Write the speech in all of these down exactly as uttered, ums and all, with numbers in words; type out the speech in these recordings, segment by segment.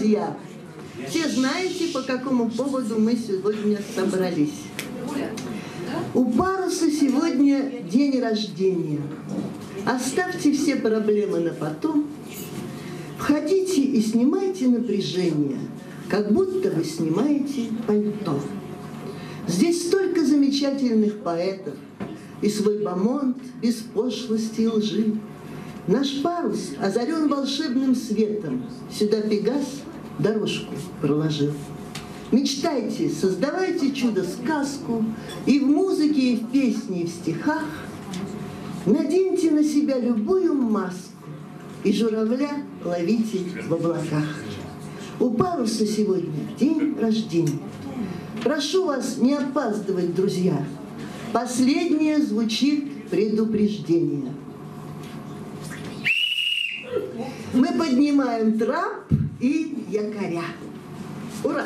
друзья, все знаете, по какому поводу мы сегодня собрались. У Паруса сегодня день рождения. Оставьте все проблемы на потом. Входите и снимайте напряжение, как будто вы снимаете пальто. Здесь столько замечательных поэтов, и свой бомонд без пошлости и лжи. Наш парус озарен волшебным светом, сюда Пегас дорожку проложил. Мечтайте, создавайте чудо-сказку, и в музыке, и в песне, и в стихах. Наденьте на себя любую маску, и журавля ловите в облаках. У Паруса сегодня день рождения. Прошу вас не опаздывать, друзья. Последнее звучит предупреждение. Мы поднимаем трап и якоря. Ура!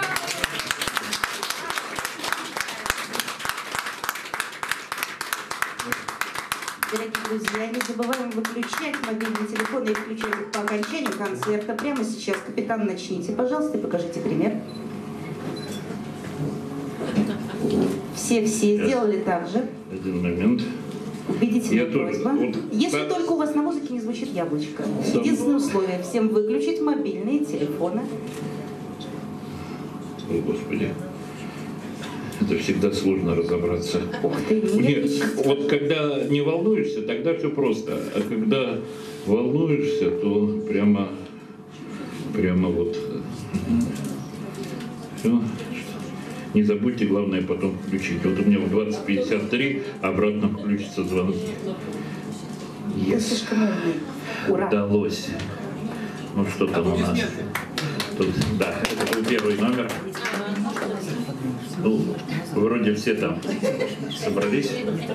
Дорогие друзья, не забываем выключать мобильные телефоны и включать их по окончанию концерта. Прямо сейчас, капитан, начните, пожалуйста, и покажите пример. Все-все сделали так же. Один момент. Убедительная просьба. Вот, Если так... только у вас на музыке не звучит яблочко. Сам... Единственное условие – всем выключить мобильные телефоны. О, Господи. Это всегда сложно разобраться. Ух ты, нет, вот когда не волнуешься, тогда все просто. А когда волнуешься, то прямо, прямо вот... Все. Не забудьте, главное, потом включить. Вот у меня в двадцать пятьдесят три обратно включится звонок. Yes. Ура. Удалось. Ну что там у нас? Тут, да, это был первый номер. Ну, вроде все там собрались.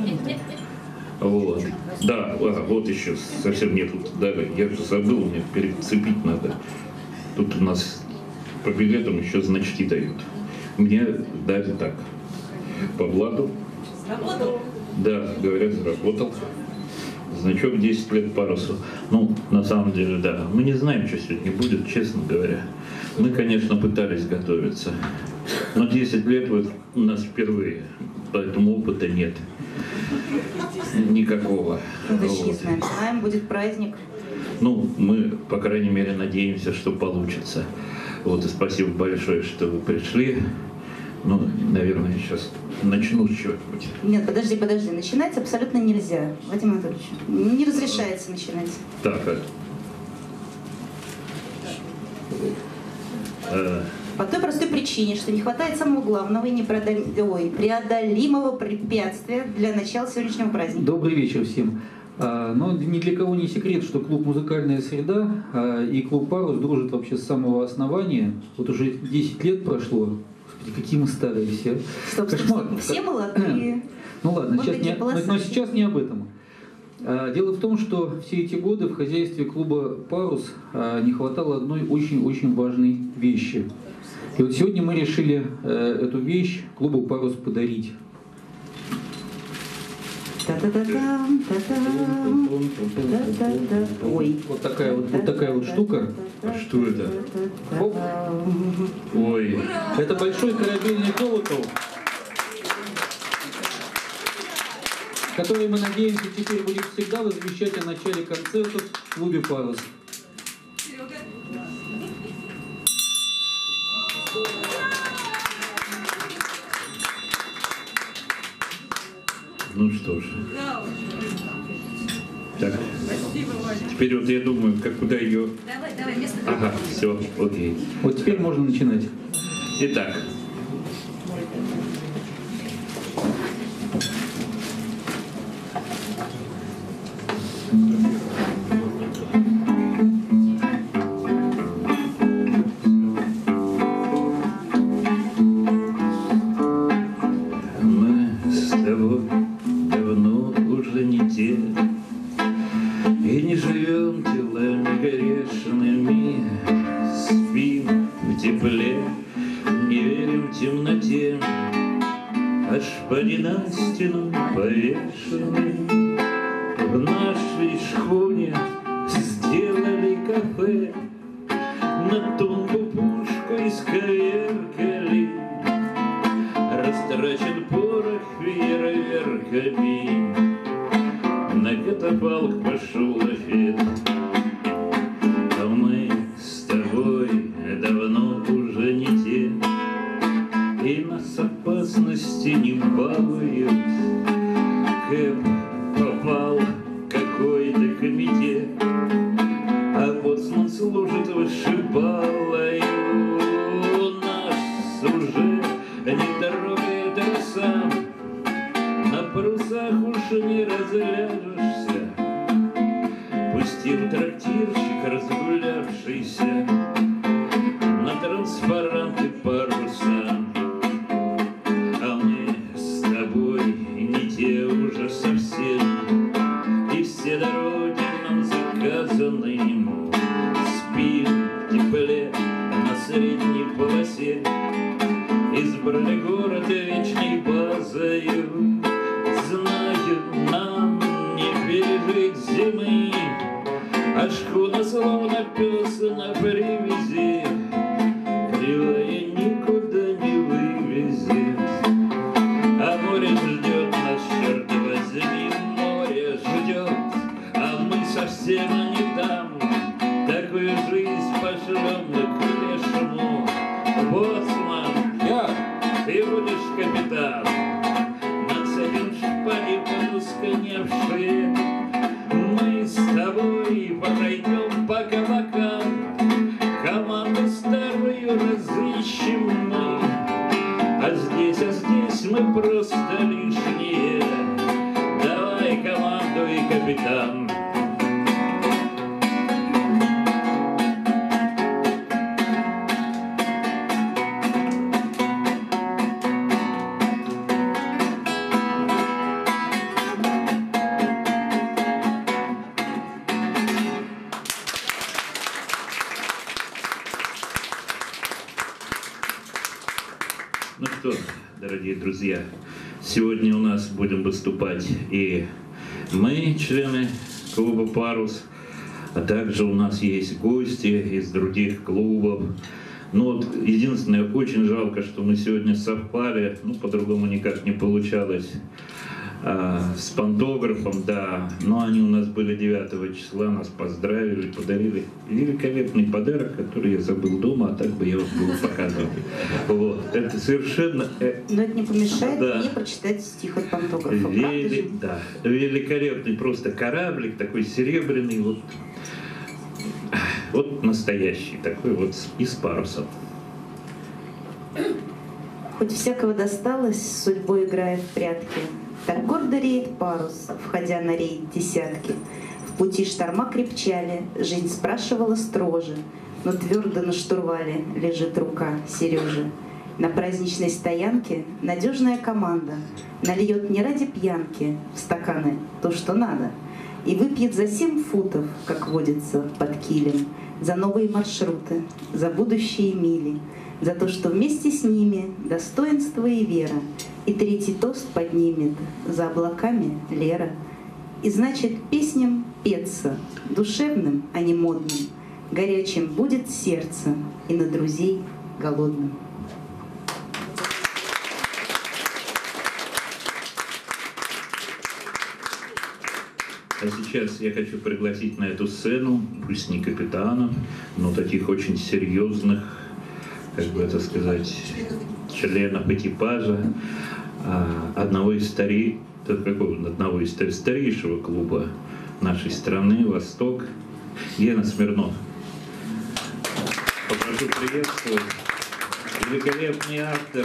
Вот. Да, а, вот еще совсем нет. Да, я же забыл, мне перецепить надо. Тут у нас по билетам еще значки дают. Мне дали так, по блату. Заработал? Да, говорят, заработал. Значок десять лет Парусу. Ну, на самом деле, да. Мы не знаем, что сегодня будет, честно говоря. Мы, конечно, пытались готовиться. Но десять лет вот у нас впервые, поэтому опыта нет. Никакого. Ну, точно не знаем. Знаем, будет праздник. Ну, мы, по крайней мере, надеемся, что получится. Вот, и спасибо большое, что вы пришли. Ну, наверное, сейчас начну с чего-нибудь. Нет, подожди, подожди. Начинать абсолютно нельзя, Владимир Анатольевич. Не разрешается начинать. Так, а... а... По той простой причине, что не хватает самого главного и непреодолимого препятствия для начала сегодняшнего праздника. Добрый вечер всем. Но ни для кого не секрет, что клуб «Музыкальная среда» и клуб «Парус» дружат вообще с самого основания. Вот уже десять лет прошло. Господи, какие мы старые все. Стоп, стоп, стоп. Все молодые. Ну ладно, сейчас не, но, но сейчас не об этом. Дело в том, что все эти годы в хозяйстве клуба «Парус» не хватало одной очень-очень важной вещи. И вот сегодня мы решили эту вещь клубу «Парус» подарить. Ой. Вот такая вот, вот такая вот штука. А что это? Оп. Ой. Это большой корабельный колокол, который, мы надеемся, теперь будет всегда возвещать о начале концертов в клубе «Парус». Ну что ж. Так. Теперь вот я думаю, как куда ее... Давай, давай, место. Ага, все, окей. Вот теперь можно начинать. Итак. Шпаги на стену повешены, в нашей шхуне сделали кафе. на тумбу пушку исковеркали, растрачен порох фейерверками, на катафалк пошел лафет. А мы с тобой давно уже не те, и нас опасности не балуют. Кэп попал в какой-то комитет, а боцман служит вышибалой. У нас уже не трогает сам, на парусах уж не разляжешься. Пустил трактирщик разгулявшийся на транспаранты паруса. А мы с тобой не те уже совсем, и все дороги нам заказаны. Спим в тепле на средней полосе, избрали город вечной базою. Знаю, нам не пережить зимы, а шхуна словно пес на привязи, кривая никуда не вывезет. А море ждет нас, черт возьми, море ждет, а мы совсем не там. Такую жизнь пошлем мы к лешему. Боцман, Я. ты будешь капитан. Нацепим шпаги потускневшие, мы с тобой пройдем по кабакам, команду старую разыщем мы. А здесь, а здесь мы просто лишние. Давай командуй, капитан. Ну что, дорогие друзья, сегодня у нас будем выступать и мы, члены клуба «Парус», а также у нас есть гости из других клубов. Ну вот, единственное, очень жалко, что мы сегодня совпали, ну, по-другому никак не получалось, а, с пантографом, да, но они у нас были девятого числа, нас поздравили, подарили великолепный подарок, который я забыл дома, а так бы я вам был показывал. Вот, это совершенно... Но это не помешает Да. мне прочитать стих от пантографа, правда Вели... же? Да, великолепный просто кораблик, такой серебряный, вот, вот настоящий, такой вот и с парусом. Хоть всякого досталось, с судьбой играя в прятки, так гордо реет парус, входя на рейд десятки. В пути шторма крепчали, жизнь спрашивала строже, но твердо на штурвале лежит рука Сережи. На праздничной стоянке надежная команда нальет не ради пьянки в стаканы то, что надо, и выпьет за семь футов, как водится, под килем, за новые маршруты, за будущие мили, за то, что вместе с ними достоинство и вера, и третий тост поднимет за облаками Лера. И значит, песням петься, душевным, а не модным, горячим будет сердце и на друзей голодным. А сейчас я хочу пригласить на эту сцену, пусть не капитанов, но таких очень серьезных, как бы это сказать, членов экипажа, одного из старей, какого, одного из старейшего клуба нашей страны «Восток», Гена Смирнов. Попрошу приветствовать. Великолепный автор.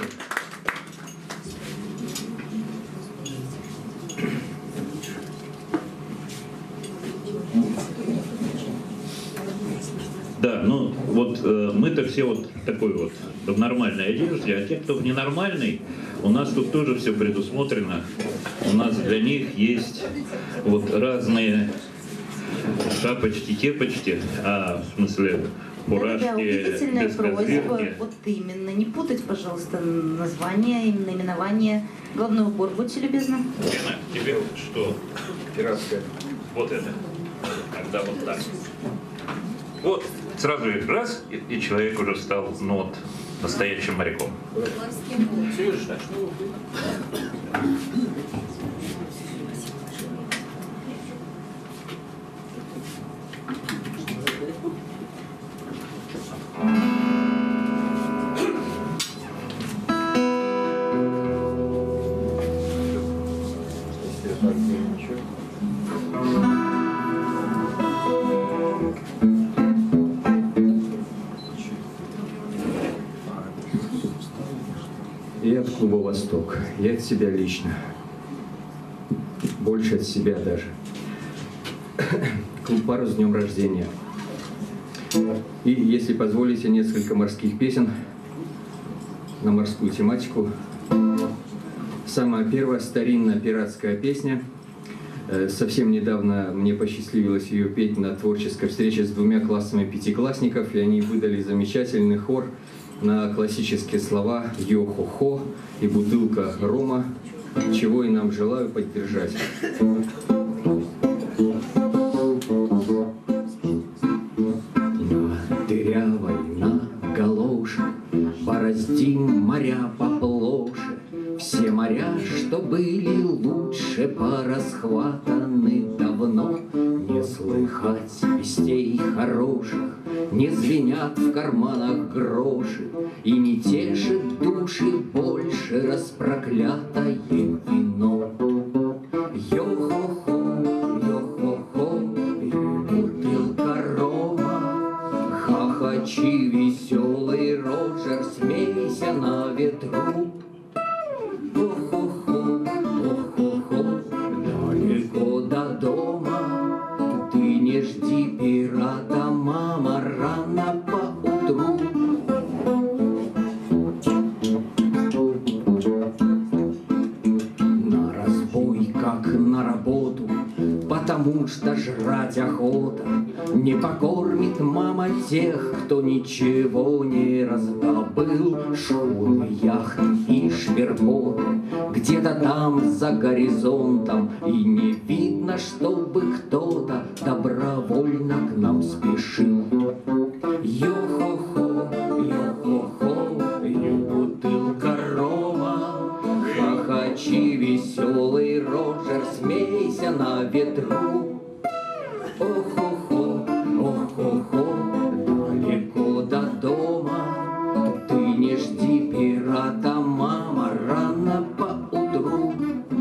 Да, ну вот э, мы-то все вот такой вот в нормальной одежде, а те, кто в ненормальной, у нас тут тоже все предусмотрено. У нас для них есть вот разные шапочки, кепочки, а в смысле фуражки, Да, убедительная без просьба, козырки. вот именно, не путать, пожалуйста, название, именно наименование. Головной убор, будьте любезны. Лена, тебе что? Пиратская. Вот это. Тогда вот так. Вот. Сразу и раз, и, и человек уже стал, ну вот, настоящим моряком. Я от клуба «Восток», я от себя лично, больше от себя даже. Клуб «Парус» с днем рождения. И, если позволите, несколько морских песен на морскую тематику. Самая первая старинная пиратская песня. Совсем недавно мне посчастливилось ее петь на творческой встрече с двумя классами пятиклассников, и они выдали замечательный хор на классические слова «Йо-хо-хо» и «Бутылка рома», чего и нам желаю поддержать. На дырявой, на галоше бороздим моря поплоше. Все моря, что были лучше, порасхватаны давно. Не слыхать вестей хороших, не звенят в карманах гроши, и не тешит души больше распроклятое вино. Йо-хо-хо, йо-хо-хо, и бутылка рома. Хохочи, веселый Роджер, смейся на ветру. О-хо-хо, о-хо-хо, далеко до дома. Ты не жди пирата, мама, рано поутру. На разбой, как на работу, потому что жрать охота. Не покормит мама тех, кто ничего не раздобыл. Шхуны, яхты и шверботы где-то там за горизонтом, и не видно, чтобы кто-то добровольно к нам спешил. Йо-хо-хо, йо-хо-хо, и бутылка рома. Хохочи, веселый Роджер, смейся на ветру. О-хо-хо, о-хо-хо, далеко до дома. Ты не жди пирата, мама, рано поутру.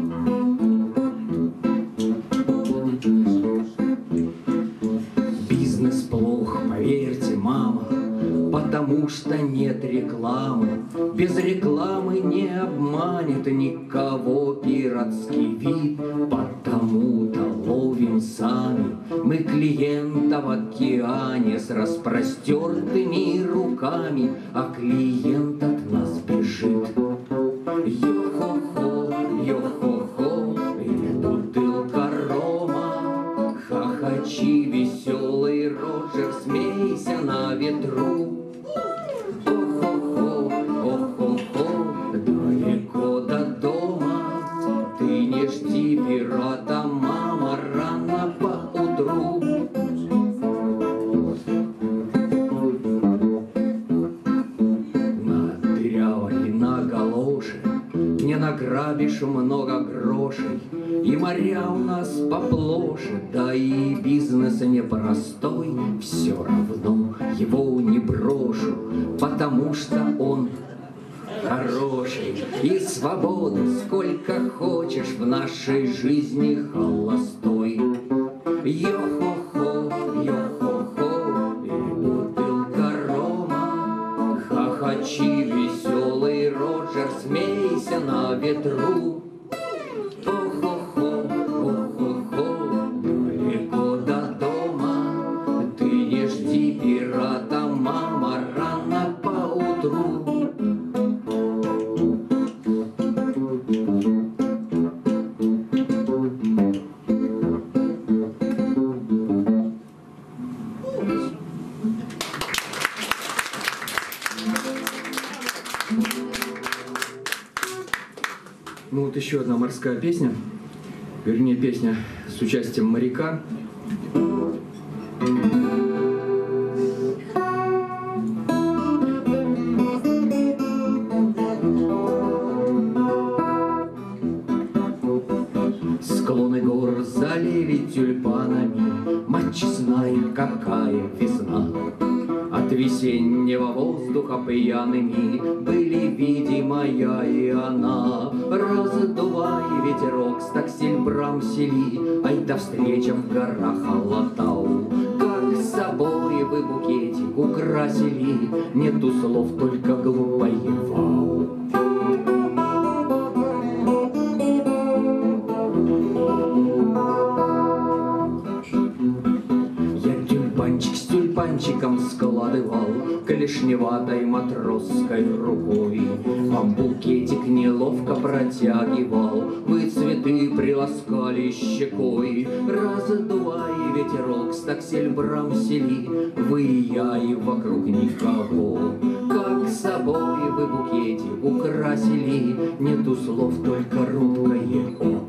Бизнес плох, поверьте, мама, потому что нет рекламы. Без рекламы не обманет никого пиратский вид, потому-то ловим сами мы клиента в океане с распростертыми руками, а клиент от нас бежит. Йо-хо-хо, йо-хо-хо, и бутылка рома. Хохочи, веселый Роджер, смейся на ветру. О-хо-хо, о-хо-хо, далеко до дома. Ты не жди пирата, мама, рано поутру. На дырявой, на галоше не награбишь много грошей, и моря у нас поплоше, да и бизнес непростой. Все равно его не брошу, потому что он хороший. И свободы сколько хочешь в нашей жизни холостой. Йо-хо-хо, йо-хо-хо, и бутылка рома. Хохочи, веселый Роджер, смейся на ветру. О-хо-хо, о-хо-хо, далеко до дома. Ты не жди пирата, мама, рано поутру. Ну вот еще одна морская песня, вернее песня с участием моряка. ночь знает, какая весна. От весеннего воздуха пьяными были видима я и она. Раздувай ветерок, стаксель брамсели, ай да встреча в горах Алатау. Как с собой вы букетик украсили, нету слов, только глупое вау. Тюльпанчиком складывал клешневатой матросской рукой, а букетик неловко протягивал, вы цветы приласкали щекой. Раздувай ветерок, стаксель брамсели, вы и я и вокруг никого. Как с собой вы букетик украсили, нету слов, только робкое «о».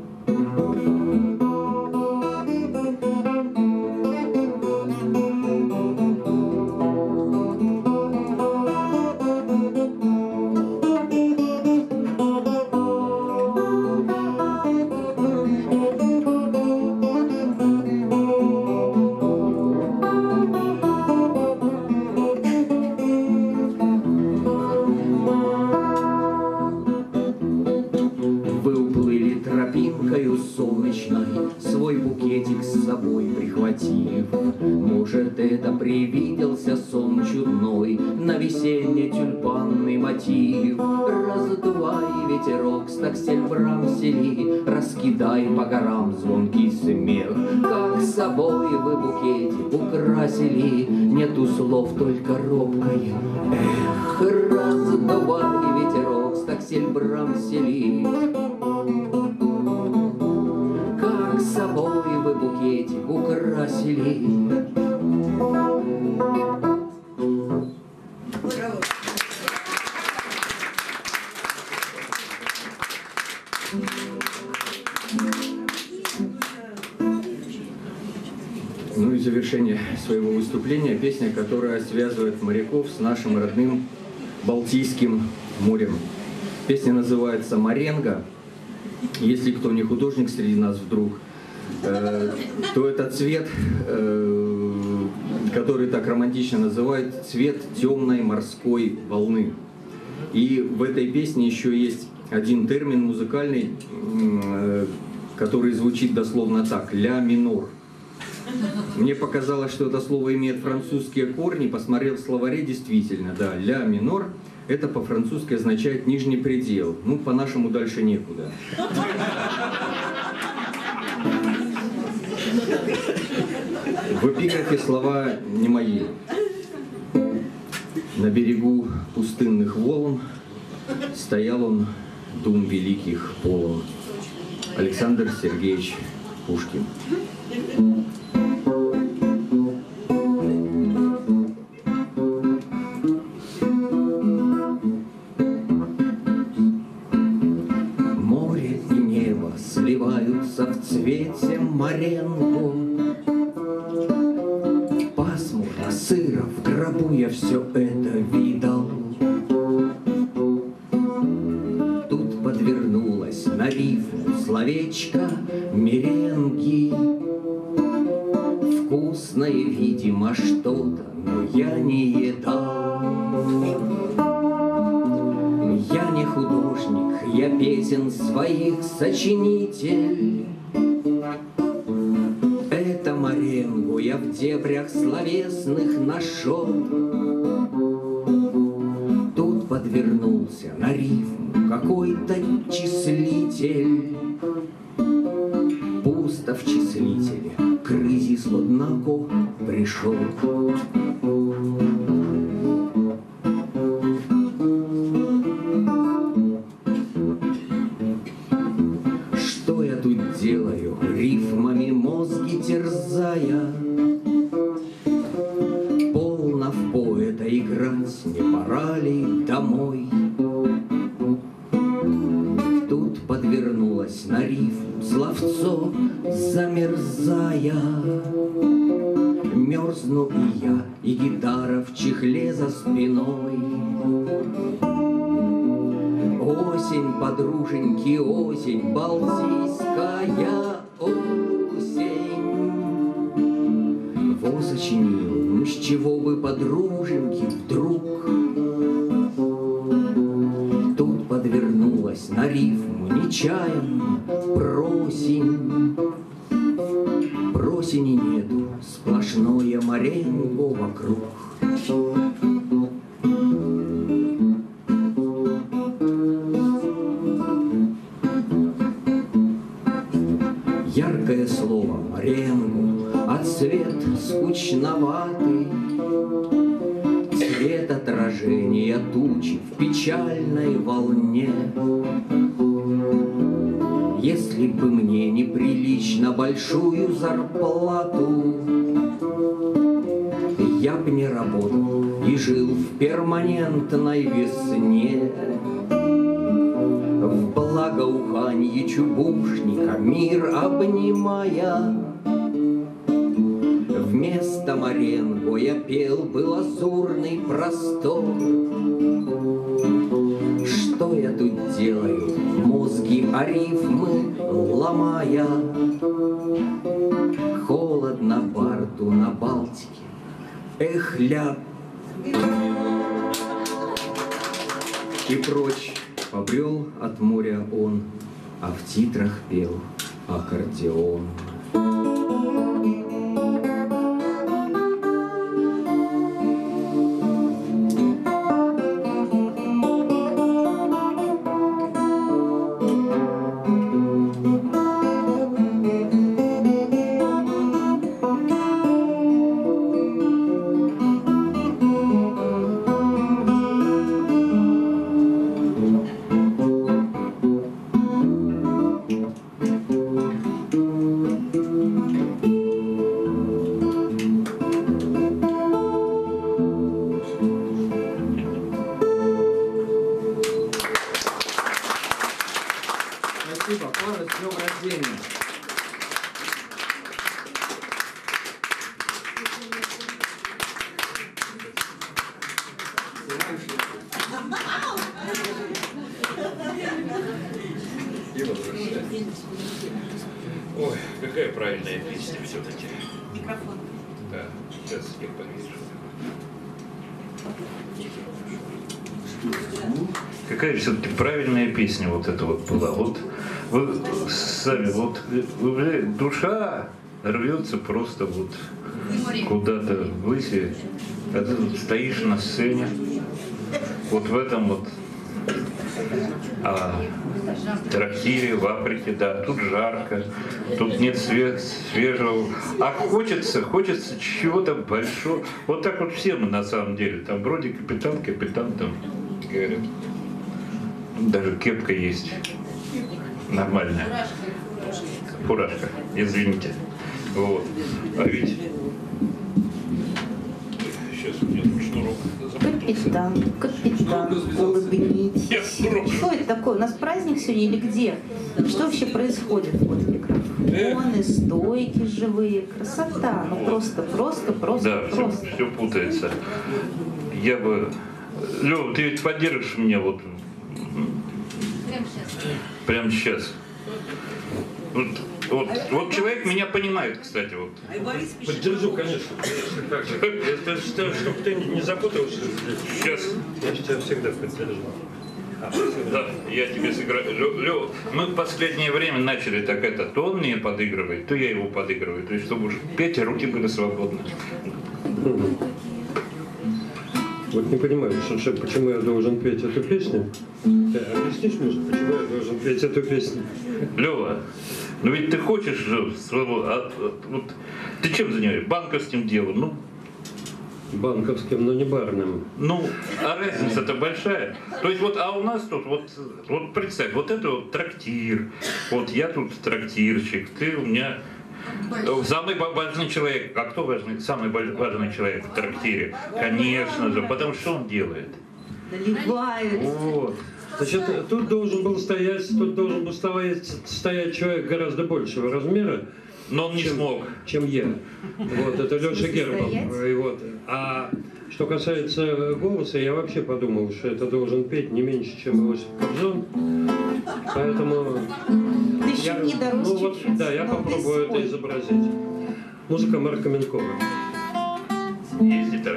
Свой букетик с собой прихватив. Может, это привиделся сон чудной на весенне-тюльпанный мотив. Раздувай ветерок, стаксель брамсели, раскидай по горам звонкий смех. Как с собой вы букетик украсили, нету слов, только робкое эх. Раздувай ветерок, стаксель брамсели, с собой вы букетик украсили. Ну и завершение своего выступления песня, которая связывает моряков с нашим родным Балтийским морем. Песня называется «Маренго». Если кто не художник среди нас вдруг, э, то это цвет, э, который так романтично называют, цвет темной морской волны. И в этой песне еще есть один термин музыкальный, э, который звучит дословно так: «ля минор». Мне показалось, что это слово имеет французские корни, посмотрел в словаре, действительно, да, «ля минор». Это по-французски означает «нижний предел». Ну, по-нашему дальше некуда. В эпиграфе слова не мои. На берегу пустынных волн стоял он, дум великих полон. Александр Сергеевич Пушкин. Сливаются в цвете Маренго. Пасмурно, сыро, в гробу я все это видал. Тут подвернулась на рифму словечко меренги. Вкусное, видимо, что-то, но я не едал. Я не художник, я песен своих сочинитель. Это Маренгу я в дебрях словесных нашел. Тут подвернулся на рифму какой-то числитель. Пусто в числителе, кризис, однако, пришел. Делаю, рифмами мозги терзая. Полно в поэта играть, не пора ли домой? Тут подвернулась на рифм словцо, замерзая. Мерзну и я, и гитара в чехле за спиной. Осень, подруженьки, осень, балтийская осень. сочинил, с чего бы подруженьки вдруг. Тут подвернулась на рифму нечаянно просень. Просени нету, сплошное моренько вокруг. Яркое слово моренго, а цвет скучноватый. Цвет отражения тучи в печальной волне. Если бы мне неприлично большую зарплату, я б не работал и жил в перманентной весне. В благоуханье чубушника мир обнимая, вместо моренго я пел бы лазурный простор. Что я тут делаю, мозги о рифмы ломая? Холодно борту на Балтике, эх, ля. И прочь побрел от моря он, а в титрах пел аккордеон. Спасибо, Парус, с днем рождения. Ой, какая правильная песня все-таки. Микрофон. Да, сейчас я повешу. Какая все-таки правильная песня вот эта вот была. Вот вы сами, вот вы, душа рвется просто вот куда-то выше, а ты тут стоишь на сцене, вот в этом вот а, трактире в Африке, да, тут жарко, тут нет свет, свежего, а хочется, хочется чего-то большого. Вот так вот все мы на самом деле, там вроде капитан, капитан там говорят, даже кепка есть нормальная, фуражка, извините, вот, а ведь сейчас у меня тут шнурок. Капитан, капитан, улыбнитесь. Что это такое? У нас праздник сегодня или где? Что вообще происходит? Вот микрофоны, стойки живые, красота. Ну просто, просто, просто, да, просто. Все, все путается. Я бы... Лёва, ты ведь поддержишь меня вот... Прямо сейчас. Прямо сейчас. Вот, вот, вот человек меня понимает, кстати, вот. Поддержу, конечно. Как же? Это чтобы ты не запутался. Сейчас. Я тебя всегда поддержу. Да, я тебе сыграю. Лёва, мы в последнее время начали так это, то он мне подыгрывает, то я его подыгрываю. То есть, чтобы уж петь, руки были свободны. Вот не понимаю, что, почему я должен петь эту песню. Ты объяснишь мне, почему я должен петь эту песню? Лёва, ну ведь ты хочешь же своего... А, вот, ты чем занимаешься? Банковским делом? Ну, банковским, но не барным. Ну, а разница-то большая. То есть вот, а у нас тут вот, вот представь, вот это вот трактир, вот я тут трактирщик, ты у меня самый важный человек. А кто важный, самый важный человек в трактире? Конечно же, потому что он делает. Наливает. Вот. Значит, тут должен был стоять, тут должен был стоять, стоять человек гораздо большего размера, но он не чем, смог. чем я. Вот, это Леша Гербов. И вот. А что касается голоса, я вообще подумал, что это должен петь не меньше, чем Иосиф Кобзон. Поэтому Ты еще я, не дорос ну, вот, чуть-чуть. да, я Но попробую это изобразить. Музыка Марка Минкова. Ездит-то.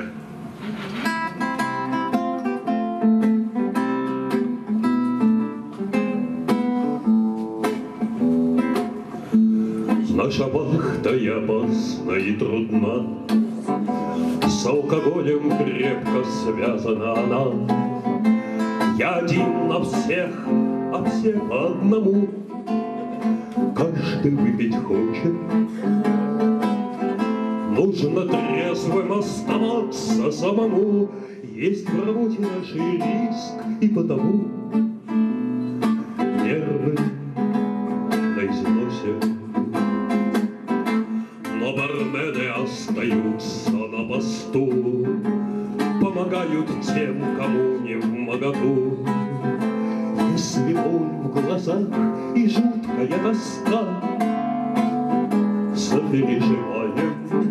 Наша вахта и опасна и трудна, с алкоголем крепко связана она. Я один на всех, а все по одному. Каждый выпить хочет. Нужно трезвым оставаться самому. Есть в работе нашей риск, и потому нервы на износе. Но бармены остаются на посту, помогают тем, кому не вмоготу. Если боль в глазах и жуткая тоска, сопереживаем.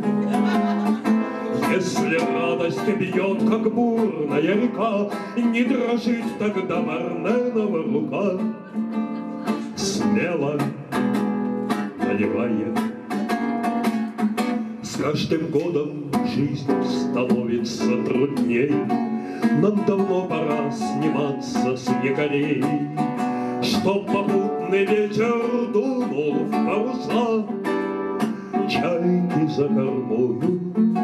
Если радость бьет, как бурная река, не дрожит тогда барменова рука. Смело наливает. С каждым годом жизнь становится трудней. Нам давно пора сниматься с якорей, чтоб попутный ветер дунул в паруса, чайки за кормою.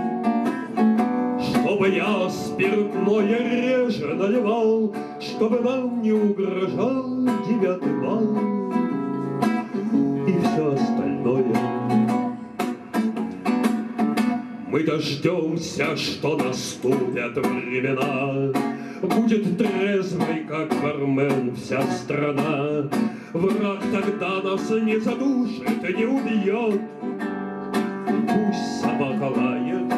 Чтобы я спиртное реже наливал, чтобы нам не угрожал девятый вал и все остальное. Мы дождемся, что наступят времена, будет трезвой, как бармен, вся страна. Враг тогда нас не задушит и не убьет, пусть собака лает.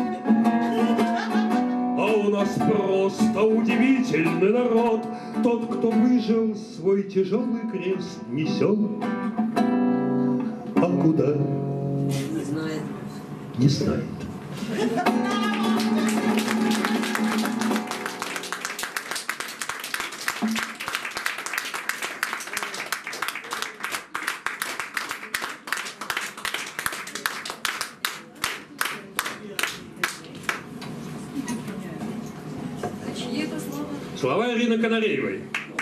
А у нас просто удивительный народ. Тот, кто выжил, свой тяжелый крест несет. А куда? Не знает. Не знает. Слова Ирины Канареевой.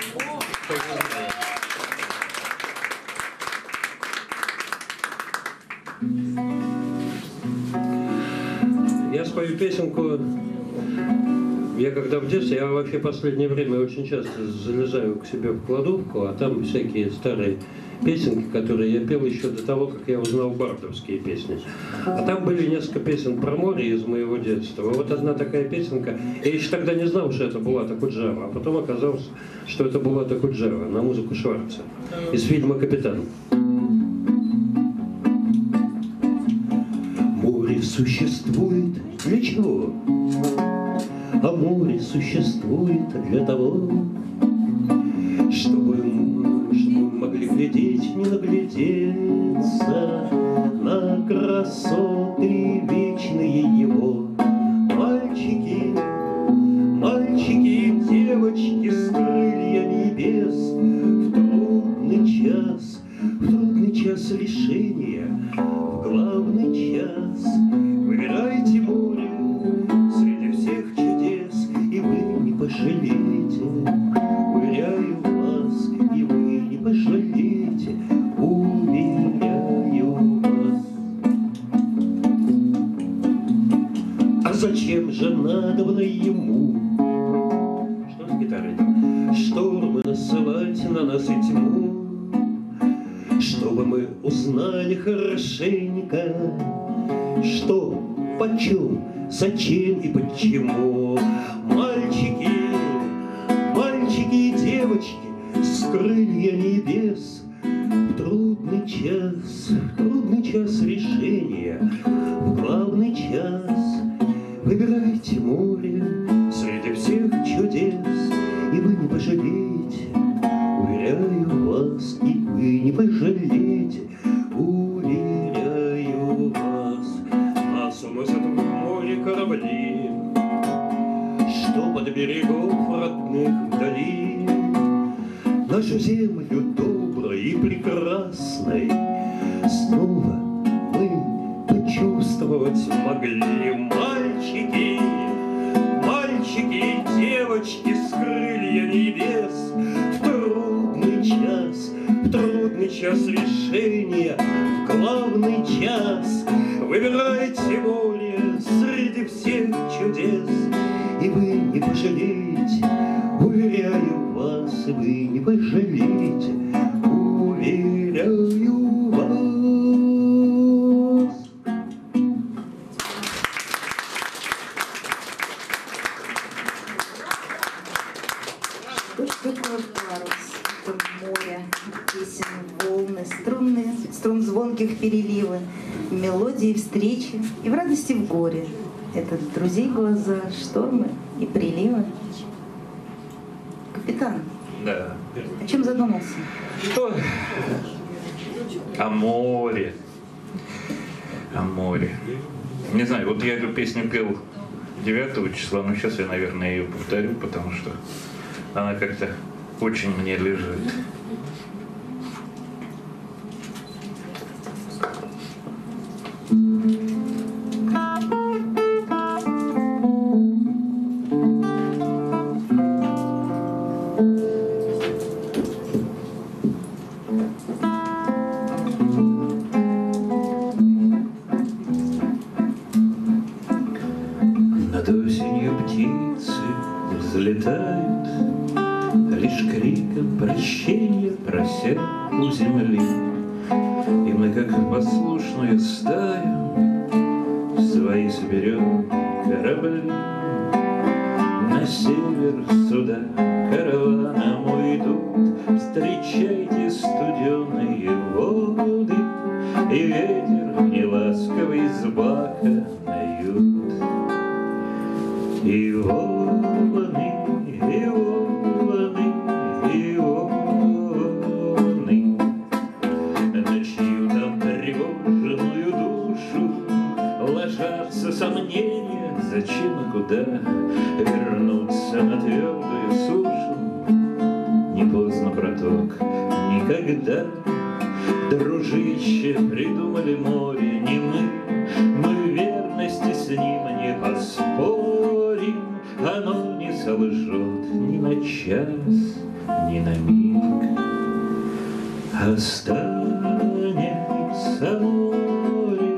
Я спою песенку. Я когда в детстве, я вообще в последнее время очень часто залезаю к себе в кладовку, а там всякие старые песенки, которые я пел еще до того, как я узнал бардовские песни. А там были несколько песен про море из моего детства. Вот одна такая песенка. Я еще тогда не знал, что это Булата Куджава, а потом оказалось, что это Булата Куджава на музыку Шварца из фильма «Капитан». Море существует для чего? А море существует для того, чтобы, чтобы мы могли глядеть, не наглядеться на красоты вечные его. Мальчики, мальчики и девочки с крылья небес, в трудный час, в трудный час решения, в главный час выбирайте море среди всех чудес, и вы не пожалеете, уверяю вас, и вы не пожалеете, уверяю вас. А зачем же надобно ему, что с гитарой, штормы насылать на нас и тьму, чтобы мы узнали хорошенько, что, почем, зачем и почему. Мальчики, мальчики и девочки с крылья небес, в трудный час, в трудный час решения, в главный час выбирайте море среди всех чудес, и вы не пожалеете, уверяю вас, и вы не пожалеете, уверяю вас. Нас уносят в море корабли, что под берегов родных вдали. Нашу землю доброй и прекрасной снова мы почувствовать Могли мальчики, сияние небес. В трудный час, в трудный час решения, в главный час выбирайте более среди всех чудес. И вы не пожалеете, уверяю вас, и вы не пожалеете, уверяю вас. Что ж такое парус? Это море, песен, волны, струнные, струн звонких переливы, мелодии встречи и в радости в горе. Это друзей глаза, штормы и приливы. Капитан, Да. о чем задумался? Ой. О море. О море. Не знаю, вот я эту песню пел девятого числа, но сейчас я, наверное, ее повторю, потому что она как-то очень мне лежит. Над осенью птицы взлетают, лишь криком прощения прося у земли. И мы, как послушную стаю, в свои соберем корабли. На север суда караваном уйдут, встречайте студеные воды, и ветер неласковый с бака нают. И волны, и волны, и волны на чью там тревожную душу ложатся сомнения, зачем и куда вернуться на твердую сушу. Не поздно, браток, никогда, дружище, придумали море не мы, мы верности с ним не поспорим. Оно не солжет ни на час, ни на миг. Останется море,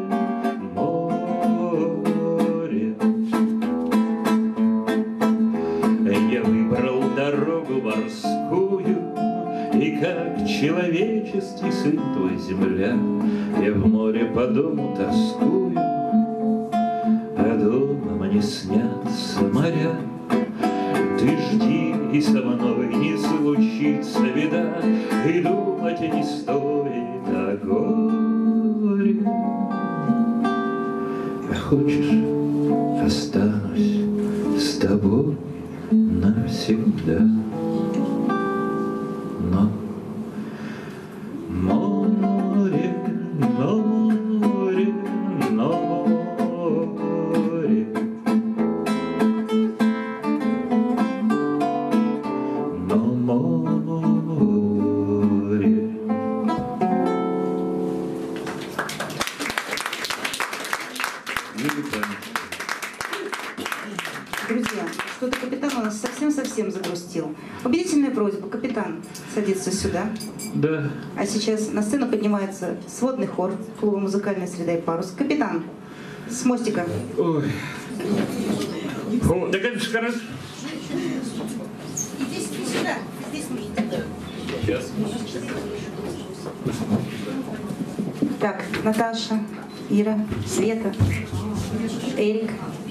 море. Я выбрал дорогу морскую, и как человеческий сын твой, земля, я в море по дому тоскую, а дома мне снятся моря. Ты жди, и со мной не случится беда, и думать не стоит о горе. А хочешь, останусь с тобой навсегда. Но море, море, море, но море. Друзья, что-то капитан у нас совсем-совсем загрустил. Убедительная просьба. Капитан, садиться сюда. Да. А сейчас на сцену поднимается сводный хор клуба «Музыкальная среда» и парус. Капитан, с мостика. Ой. Фу, да как же хорошо. Иди сюда, здесь мы идем. Сейчас. Так, Наташа, Ира, Света, Эрик.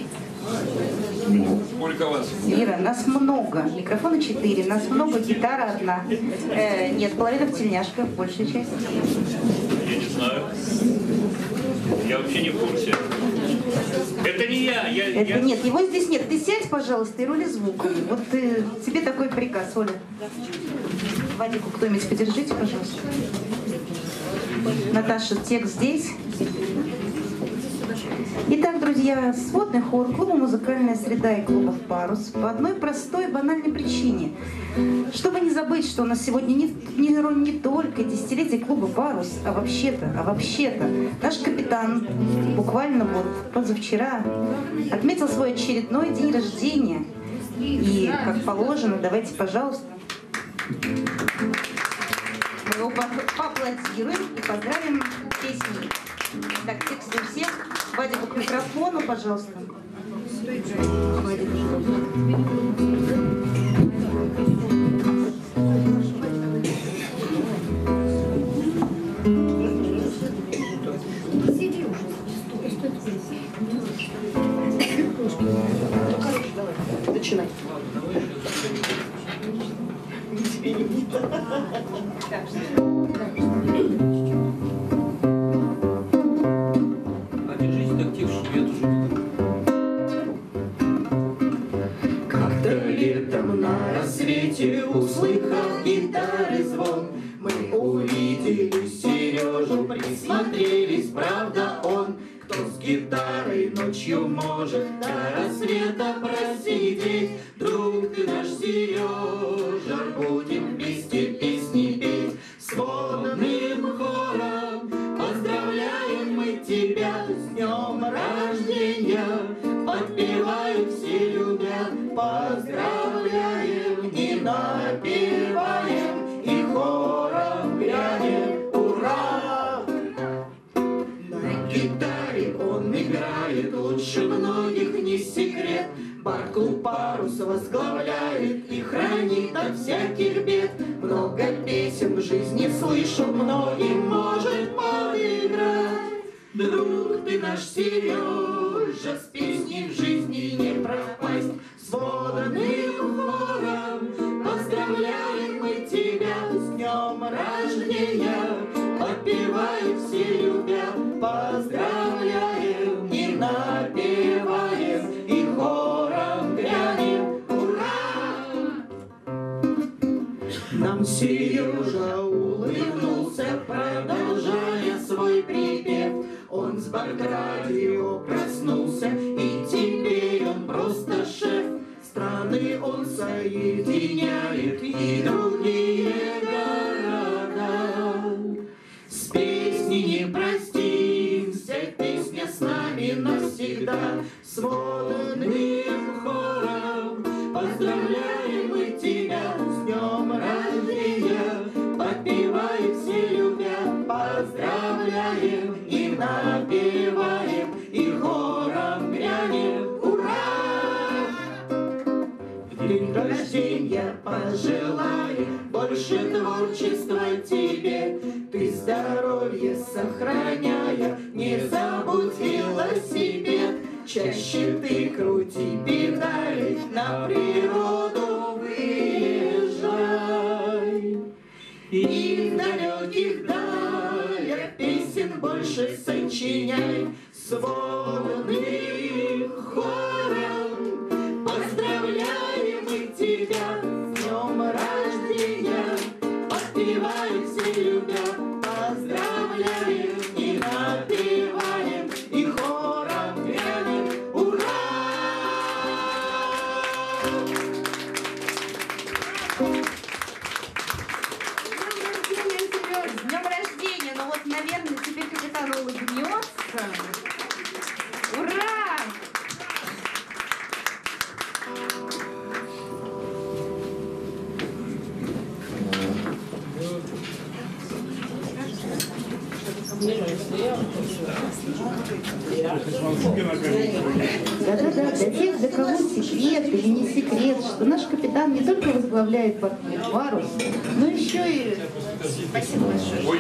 Сколько вас? Ира, нас много. Микрофона четыре, нас много, гитара одна. Э, нет, половина в тельняшках, большая часть. Я не знаю. Я вообще не в курсе. Это не я. я, Это, я... Нет, его здесь нет. Ты сядь, пожалуйста, и рули звуком. Вот э, тебе такой приказ, Оля. Вадику кто-нибудь подержите, пожалуйста. Наташа, текст здесь. Итак, друзья, сводный хор клуба «Музыкальная среда» и клубов «Парус» по одной простой банальной причине. Чтобы не забыть, что у нас сегодня не, не, не только десятилетие клуба «Парус», а вообще-то, а вообще-то наш капитан буквально вот позавчера отметил свой очередной день рождения. И, как положено, давайте, пожалуйста, мы его поаплодируем и поздравим песней. Так, тексты всех. Вадику к микрофону, пожалуйста. Вадик. Начинай. А держись так тихо, чтобы я тоже не... Как-то летом на рассвете, услыхав гитары звон, мы увидели Сережу, присмотрелись, правда он, кто с гитарой ночью может до рассвета просидеть. Друг ты наш Сережа, будем вместе песни петь сводным хором. Поздравляем мы тебя с днем рождения, подпевают все любя, поздравляем и напеваем, и хором грянем ура! На гитаре он играет лучше многих, не секрет. Бар-клуб «Парус» возглавляет и хранит от всяких бед. Много песен в жизни слышу, многим может подыграть. Друг ты наш Сережа, с песней в жизни не пропасть. Сводным хором поздравляем мы тебя с днем рождения. Подпевают все любя, поздравляем и напеваем, и хором грянем ура! Нам Сережа улыбнулся, продолжая свой припев. Он с Барк-радио проснулся, и теперь он просто шеф. Страны он соединяет и другие города. С песней не простимся, песня с нами навсегда. Сводным хором поздравляем мы тебя с днем рождения. Подпевают все любя, поздравляем и напеваем, и хором грянем ура! В день рождения пожелаем больше творчества тебе. Ты здоровье сохраняя, не забудь велосипед. Чаще ты крути педали, на природу выезжай. И в далеких далях песен больше сочиняй. Сводным хором поздравляем мы тебя с днем рождения. Подпеваем все любя, поздравляем и напеваем, и хором грянем ура! С днем рождения! Ну вот, наверное, теперь капитан улыбнется. Ура! Да-да-да, для тех, для кого секрет или не секрет, что наш капитан не только возглавляет бар-клуб «Парус», но еще и... Спасибо большое.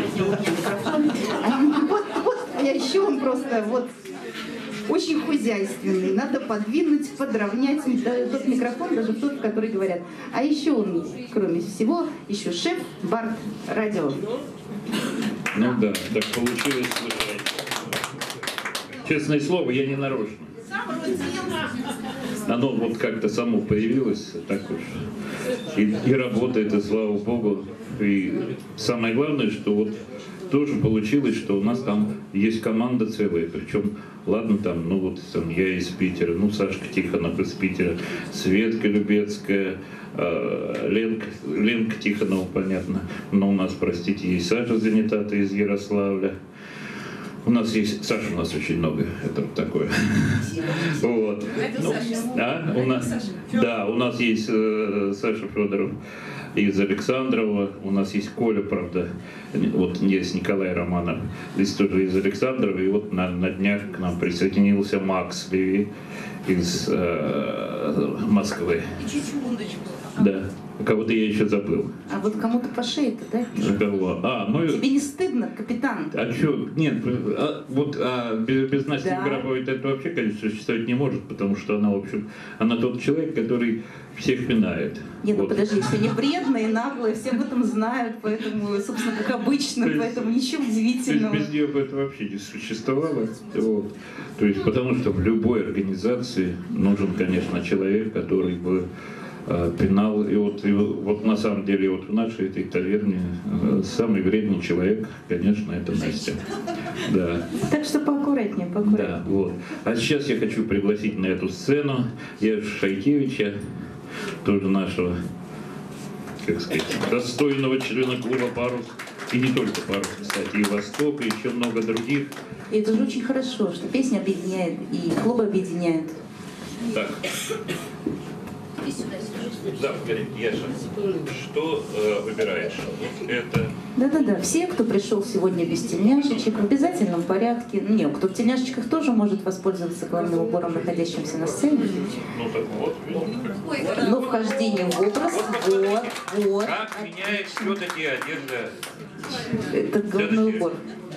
Вот, вот, а еще он просто вот очень хозяйственный. Надо подвинуть, подровнять да, тот микрофон, даже тот, который говорят. А еще он, кроме всего, еще шеф Барк-радио. Ну да, так получилось. Честное слово, я не нарочно. Оно вот как-то само появилось, так уж. И, и работает, и слава богу. И самое главное, что вот тоже получилось, что у нас там есть команда целая. Причем, ладно, там, ну вот там, я из Питера, ну Сашка Тихонов из Питера, Светка Любецкая, э, Ленка, Ленка Тихонова, понятно. Но у нас, простите, есть Саша Занятата из Ярославля. У нас есть, Саша у нас очень много, это вот такое. Вот. Ну, а? У нас, да, у нас есть э, Саша Федоров из Александрова, у нас есть Коля, правда, вот есть Николай Романов, здесь тоже из Александрова, и вот на, на днях к нам присоединился Макс Леви из э, Москвы. Да. Кого-то я еще забыл. А вот кому-то по шее-то, да? Кого? А, ну... Тебе не стыдно, капитан? А что? Нет, а, вот а, без, без Насти да. Грабовой это вообще, конечно, существовать не может, потому что она, в общем, она тот человек, который всех пинает. Нет, вот. Ну подожди, все не вредные, наглые, все об этом знают, поэтому, собственно, как обычно, есть, поэтому ничего удивительного. То есть без нее бы это вообще не существовало. Вот. То есть потому что в любой организации нужен, конечно, человек, который бы пенал. И вот, и вот на самом деле вот в нашей этой таверне самый вредный человек, конечно, это Настя. Да. Так что поаккуратнее, поаккуратнее. Да, вот. А сейчас я хочу пригласить на эту сцену Ежа Шайкевича, тоже нашего, как сказать, достойного члена клуба «Парус». И не только «Парус», кстати, и «Восток», и еще много других. И это же очень хорошо, что песня объединяет, и клуб объединяет. Так. Да, говорит, Яша, что э, выбираешь? Вот это... Да-да-да, все, кто пришел сегодня без тельняшечек, в обязательном порядке. Не, кто в тельняшечках тоже может воспользоваться главным убором, находящимся на сцене. Ну так вот, видите. Но вхождение в образ, вот, вот. Как меняет все-таки одежда? Это главный убор.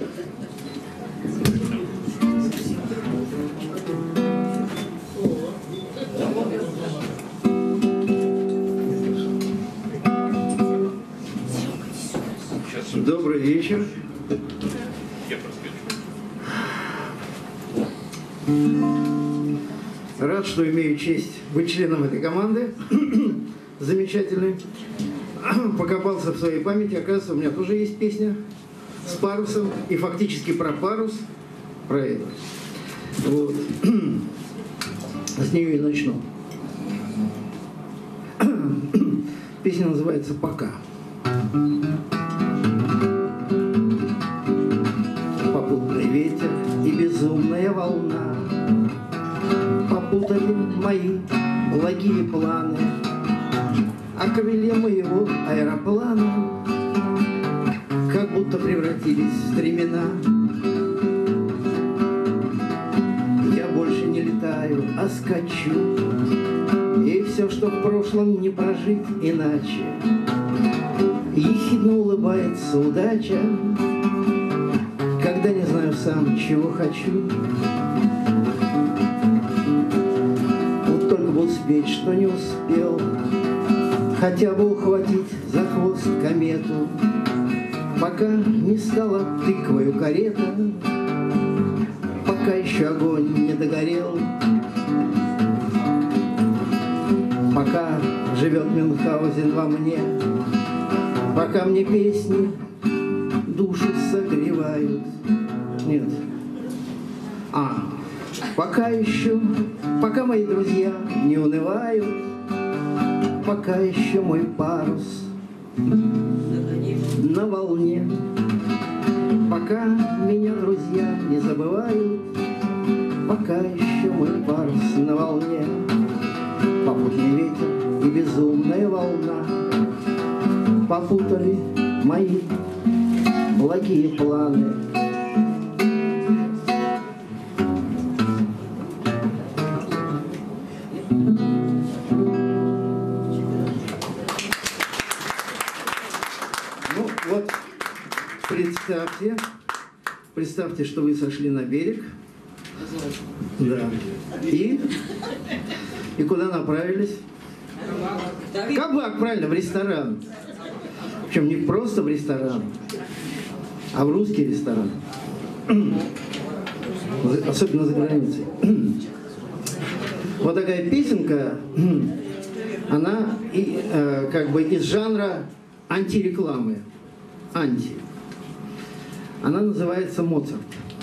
Добрый вечер. Я проскочу. Рад, что имею честь быть членом этой команды. Замечательной. Покопался в своей памяти. Оказывается, у меня тоже есть песня с парусом. И фактически про парус. Про это. Вот. С нее и начну. Песня называется «Пока». Попутный ветер и безумная волна попутали мои благие планы о крыле моего аэроплана, как будто превратились в стремена. Я больше не летаю, а скачу, и все, что в прошлом не прожить иначе. Ехидно улыбается удача, когда не знаю сам, чего хочу. Вот только бы успеть, что не успел, хотя бы ухватить за хвост комету, пока не стала тыквою карета, пока еще огонь не догорел, пока живет Мюнхгаузен во мне, пока мне песни душу согревают. Нет. А, пока еще, пока мои друзья не унывают, пока еще мой парус на волне, пока меня друзья не забывают, пока еще мой парус на волне. Попутный ветер и безумная волна попутали мои благие планы. Ну вот, представьте, представьте, что вы сошли на берег. Да. И, и куда направились? Кабак, правильно, в ресторан. Причем не просто в ресторан, а в русский ресторан. Особенно за границей. Вот такая песенка, она и, э, как бы из жанра антирекламы. Анти. Она называется «Моцарт».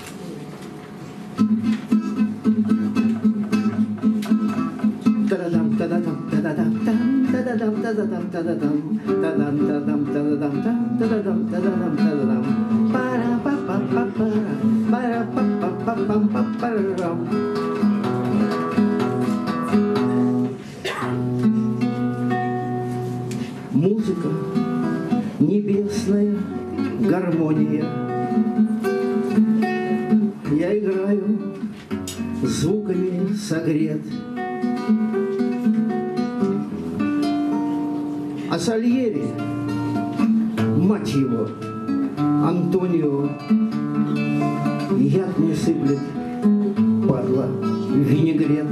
Та-да-дам, та-да-дам, та-да-дам, та-да-дам, та-да-дам, та-да-дам, та-дам, та-дам, та-да-дам, та-да-дам, та-да-дам, та-да-дам, пара-па-па-па-пара, пара Парам-пам-пам-парам. Музыка, небесная гармония. Я играю, звуками согрет. А Сальери, мать его, Антонио, яд мне сыплет, падла, винегрет.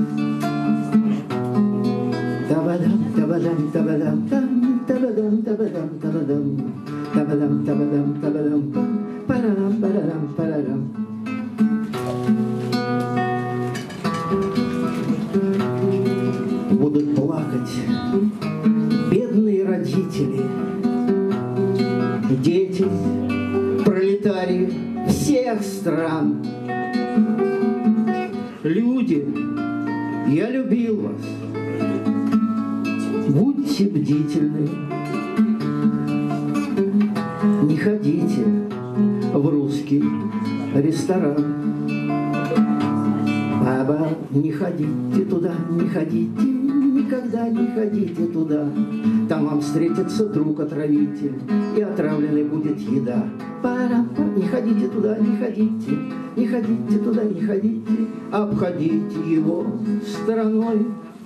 Табадам, табадам, табадам, там, табадам, табадам, табадам, табадам, табадам, табадам, парарам, парарам, парарам. Будут плакать бедные родители, дети, пролетарии всех стран. Люди, я любил вас, будьте бдительны, не ходите в русский ресторан. Баба, не ходите туда, не ходите, никогда не ходите туда. Там вам встретится друг-отравитель, и отравленной будет еда. Пара-па, не ходите туда, не ходите, не ходите туда, не ходите, обходите его стороной.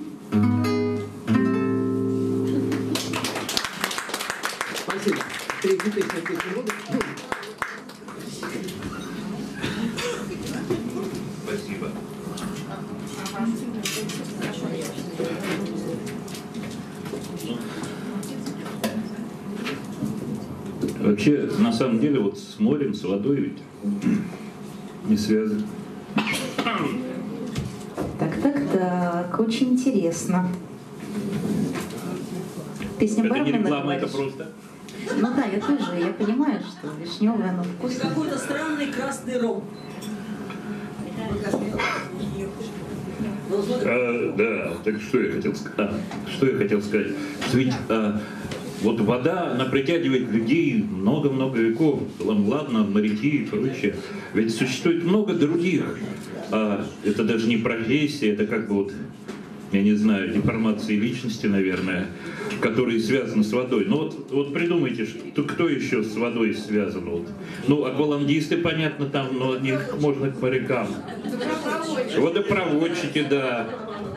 Спасибо. Третий песня, песня буду. Спасибо. Вообще, на самом деле, вот с морем, с водой ведь не связано. Так, так, так, очень интересно. Песня Это Бармена, не реклама, говоришь? это просто. Ну да, я тоже, я понимаю, что вишневое, оно вкусное. Какой-то странный красный ром. А, да, так что я хотел сказать? А, что я хотел сказать? Ведь а, вот вода, она притягивает людей много-много веков. Ладно, моряки и прочее. Ведь существует много других. А, это даже не профессия, это как бы вот, я не знаю, деформации личности, наверное, которые связаны с водой. Ну вот, вот придумайте, что, кто еще с водой связан? Вот. Ну, аквалангисты, понятно, там, но от них можно к морякам. Водопроводчики, да.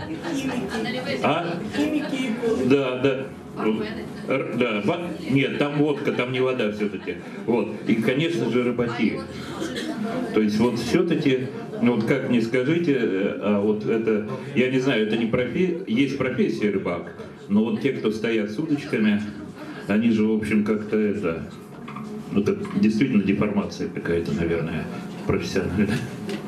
А? Да, да. Да, нет, там водка, там не вода все-таки. Вот. И, конечно же, рыбаки. То есть вот все-таки, ну вот как мне скажите, а вот это, я не знаю, это не профессия, есть профессия рыбак, но вот те, кто стоят с удочками, они же, в общем, как-то это, ну, это действительно деформация какая-то, наверное, профессиональная.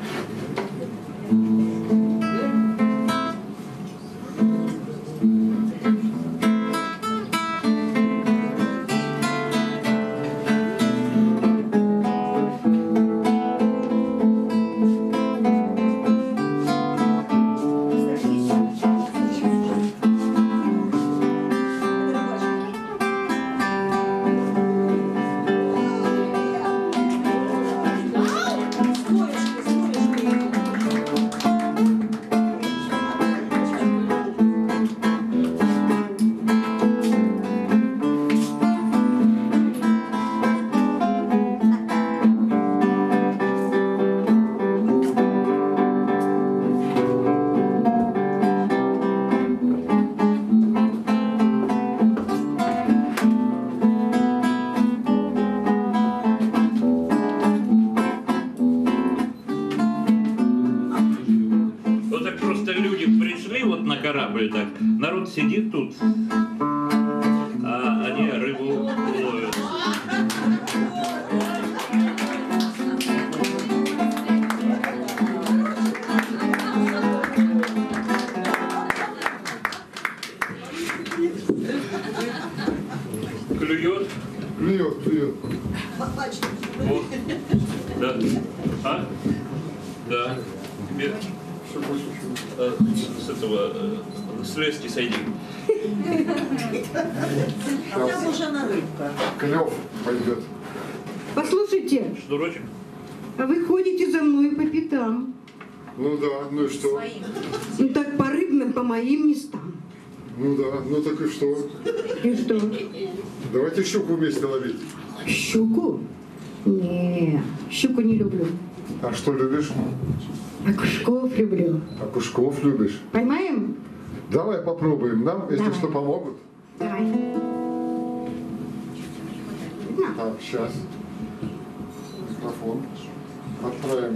Так, народ сидит тут, а они рыбу ловят. Клюет? Клюет, клюет. Вот. Да. А? Да. Теперь э, с этого э, с лески сойди. Там уже на рыбка. Клев пойдет. Послушайте, Шнурочек? А вы ходите за мной по пятам. Ну да, ну и что? Ну так по рыбным, по моим местам. Ну да, ну так и что? И что? Давайте щуку вместе ловить. Щуку? Не, щуку не люблю. А что любишь? Окушков люблю. Окушков любишь? Поймаем? Давай попробуем. Нам, если Давай. что, помогут. Давай. Так, сейчас. Микрофон. Отправим.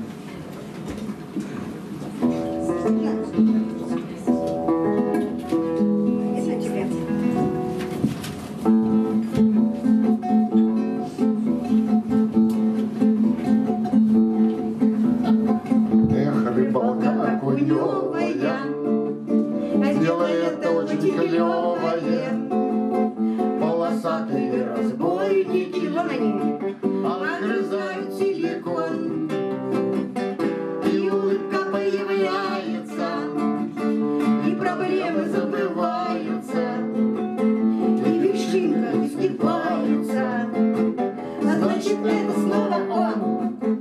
Эх, рыбалка окуневая, дело это очень клевое. Полосатые разбойники, Вон они. отгрызают силикон. И улыбка появляется, И проблемы забываются, и вершинка изгибаются. А значит, это снова он.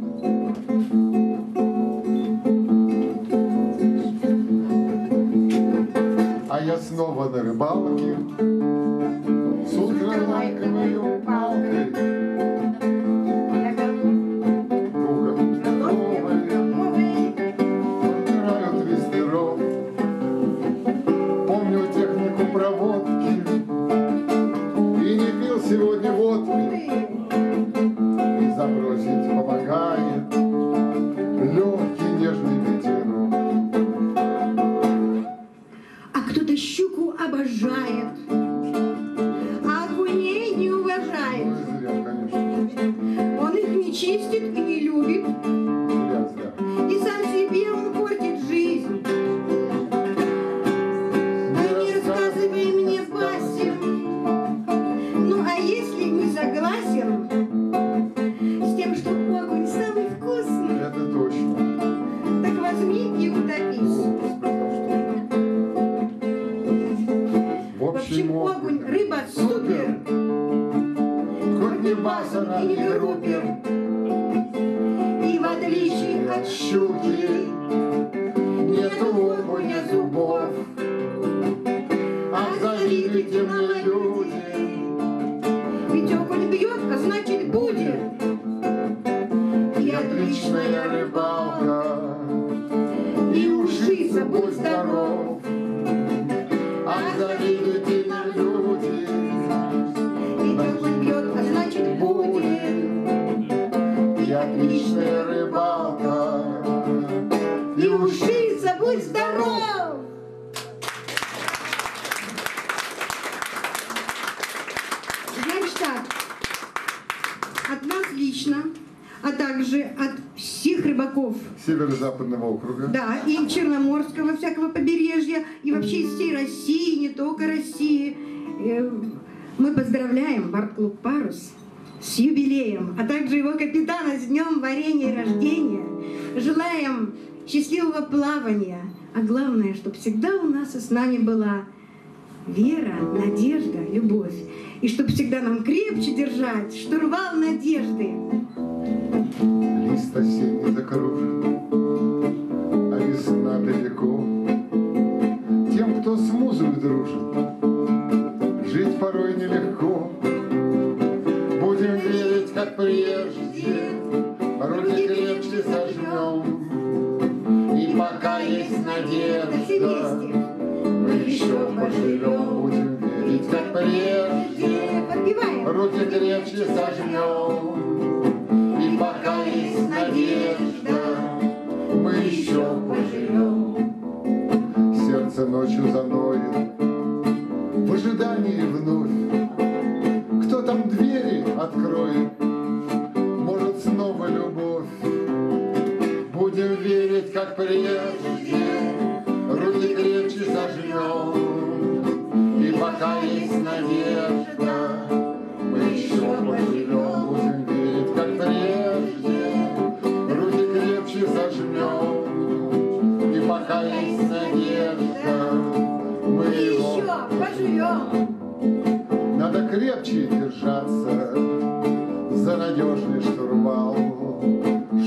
а я снова на рыбалке с ультралайковой палкой. Кругом здоровой, подбираю твистеров. Помню технику проводки и не пил сегодня водки. И забросить помогает легкий нежный ветерок. А кто-то щуку обожает, а окуней не уважает. Ну и зря, конечно. Он их не чистит и не любит, Зря, зря. и сам себе он портит жизнь. А не рассказывай мне басен. Ну а если не согласен с тем, что огонь самый вкусный, Это точно. так возьми и утопись. В В общем, огонь, рыба супер, хоть не басана и и не рупер, и в отличие от щуки нету у огня зубов. А завидуйте мне, люди, ведь окунь бьет, а значит будет. И отличная рыбалка, и ушица, будь здоров. а завидуйте мне, люди, Ведь окунь бьет, а значит будет. и отличная рыбалка, И ушица, будь здоров. Значит так, от нас лично, а также от всех рыбаков, Северо-западного округа. да, и Черноморского всякого побережья, и вообще из всей России, не только России, э, мы поздравляем Барт-клуб «Парус» с юбилеем, а также его капитана с днем варенья и рождения. Желаем счастливого плавания, а главное, чтобы всегда у нас и с нами была вера, надежда, любовь. И чтобы всегда нам крепче держать штурвал надежды. Лист осенний закружен, а весна далеко. Тем, кто с музой дружит, жить порой нелегко. Будем верить, как прежде, руки крепче сожмем. И пока есть надежда, мы еще поживем. Будем верить, как прежде, руки крепче сожмем. И пока есть надежда, мы еще поживем. Сердце ночью заноет в ожидании вновь. Кто там двери откроет? Может, снова любовь. Будем верить, как прежде, руки крепче зажмем. И пока есть надежда, мы еще поживем. Будем верить, как прежде, руки крепче зажмем. И пока есть надежда, мы его еще поживем. надо крепче держаться за надежный штурвал,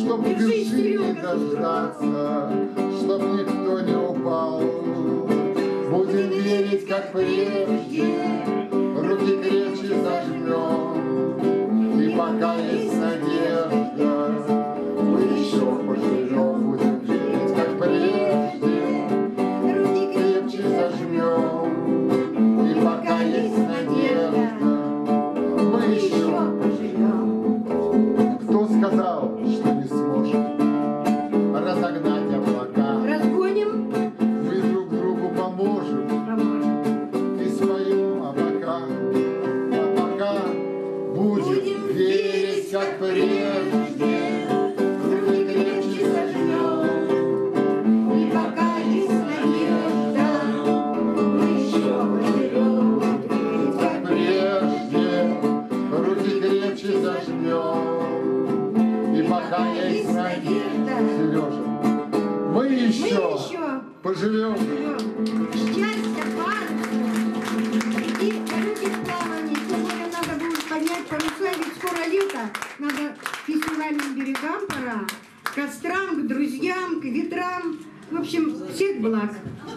чтоб вершины дождаться, чтоб никто не упал. Будем верить, как прежде, руки крепче зажмем, и пока есть надежда, мы еще поживем. Будем верить, как прежде, руки крепче зажмем, и пока есть надежда, мы еще поживем. Кто сказал, что не сможем разогнать облака? Разгоним. Мы друг другу поможем. И своим, а пока, а пока будем верить, как прежде, руки крепче зажмем. И пока есть надежда, мы еще поживем. Как прежде, руки крепче зажмем. И пока есть надежда, Сережа, мы еще, Мы еще поживем. счастья, паруса и далеких плаваний. Тем более надо будет поднять паруса, ведь скоро лето. Надо к фестивальным берегам пора, к кострам, к друзьям, к ветрам. В общем, всех благ.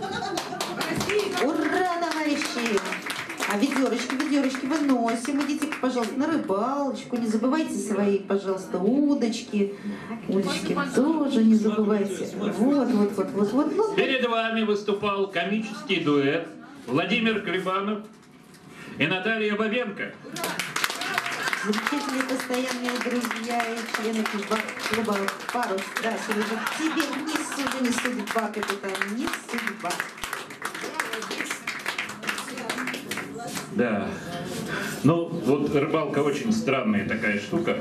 Ура, товарищи! А ведерочки, ведерочки выносим. Идите, пожалуйста, на рыбалочку. Не забывайте свои, пожалуйста, удочки. Удочки тоже не забывайте. Вот, вот, вот, вот, вот, вот. Перед вами выступал комический дуэт Владимир Клебанов и Наталья Бабенко. Замечательные постоянные друзья и члены клуба, клуба «Парус». Да, Сережа, тебе не судьба, не судьба, капитан, не судьба. Да. Ну, вот рыбалка очень странная такая штука.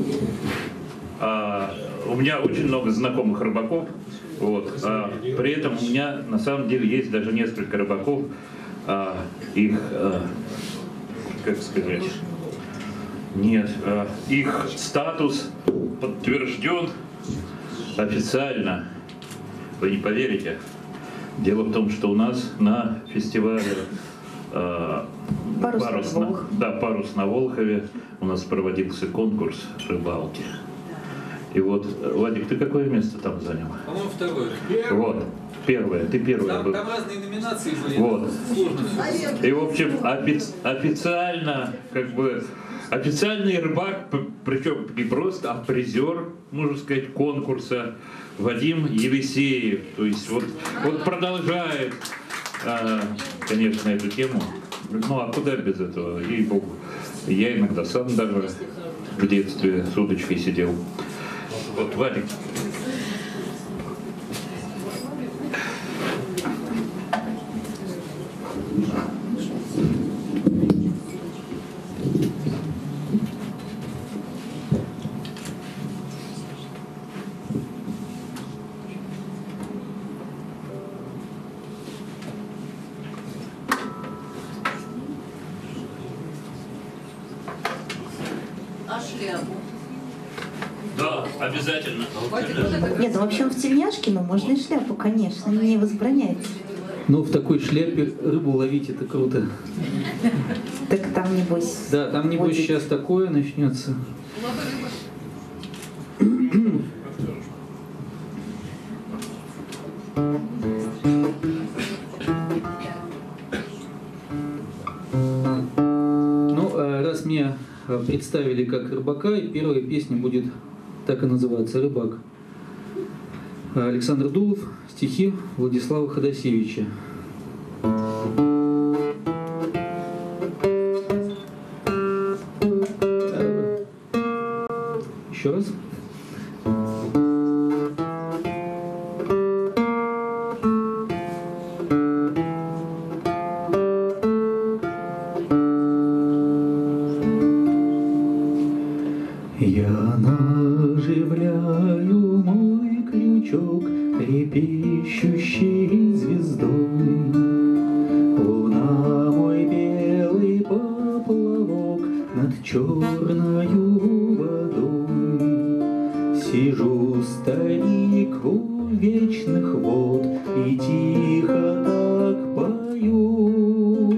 А, у меня очень много знакомых рыбаков. Вот. А, при этом у меня на самом деле есть даже несколько рыбаков. А, их, а, как сказать, нет, а, их статус подтвержден официально. Вы не поверите. Дело в том, что у нас на фестивале Парус, парус, на, на, да, парус на Волхове у нас проводился конкурс рыбалки. И вот, Владик, ты какое место там занял? По-моему, второе. Вот, первое, ты первый Там, был. там разные номинации были. Вот. Сложно. И, в общем, офи- официально, как бы, официальный рыбак, причем не просто, а призер, можно сказать, конкурса, Вадим Елисеев. То есть вот, вот продолжает, конечно, эту тему. Ну а куда без этого? Ей-богу. Я иногда сам даже в детстве с удочкой сидел. Вот, Вадик. Да, обязательно. Нет, ну вообще в тельняшке, ну можно и шляпу, конечно, не возбраняется. Ну, в такой шляпе рыбу ловить это круто. Так там небось. Да, там небось будет. сейчас такое начнется. Ну, а раз меня представили как рыбака, и первая песня будет так и называться «Рыбак». Александр Дулов, стихи Владислава Ходосевича. Еще раз. Я наживляю мой крючок трепещущей звездой. Луна мой белый поплавок над черною водой. Сижу старик у вечных вод и тихо так пою.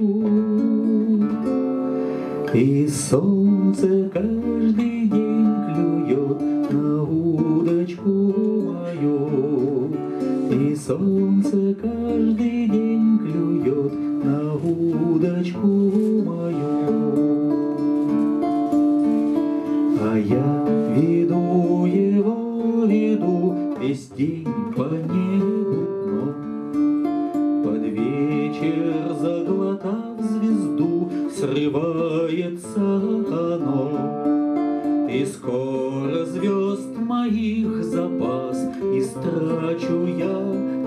И солнце каждый день клюет на удочку мою, и солнце каждый день клюет на удочку мою. А я веду его, веду весь день по небу дно. Под вечер, заглотав звезду, срывается оно. И скоро звезд моих запас истрачу я,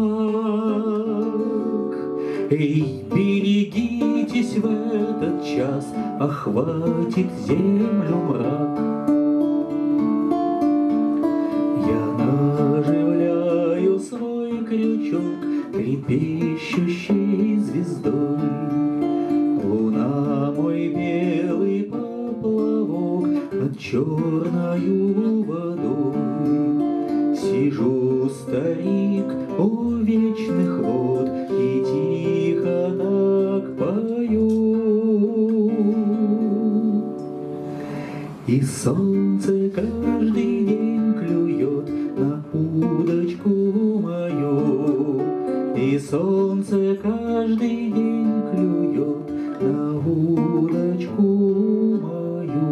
рыбак. Эй, берегитесь, в этот час охватит землю мрак. Я наживляю свой крючок трепещущей звездой. Луна мой белый поплавок над черною водой. Сижу, старик, у вечных вод и тихо так пою. И солнце каждый день клюет на удочку мою. И солнце каждый день клюет на удочку мою.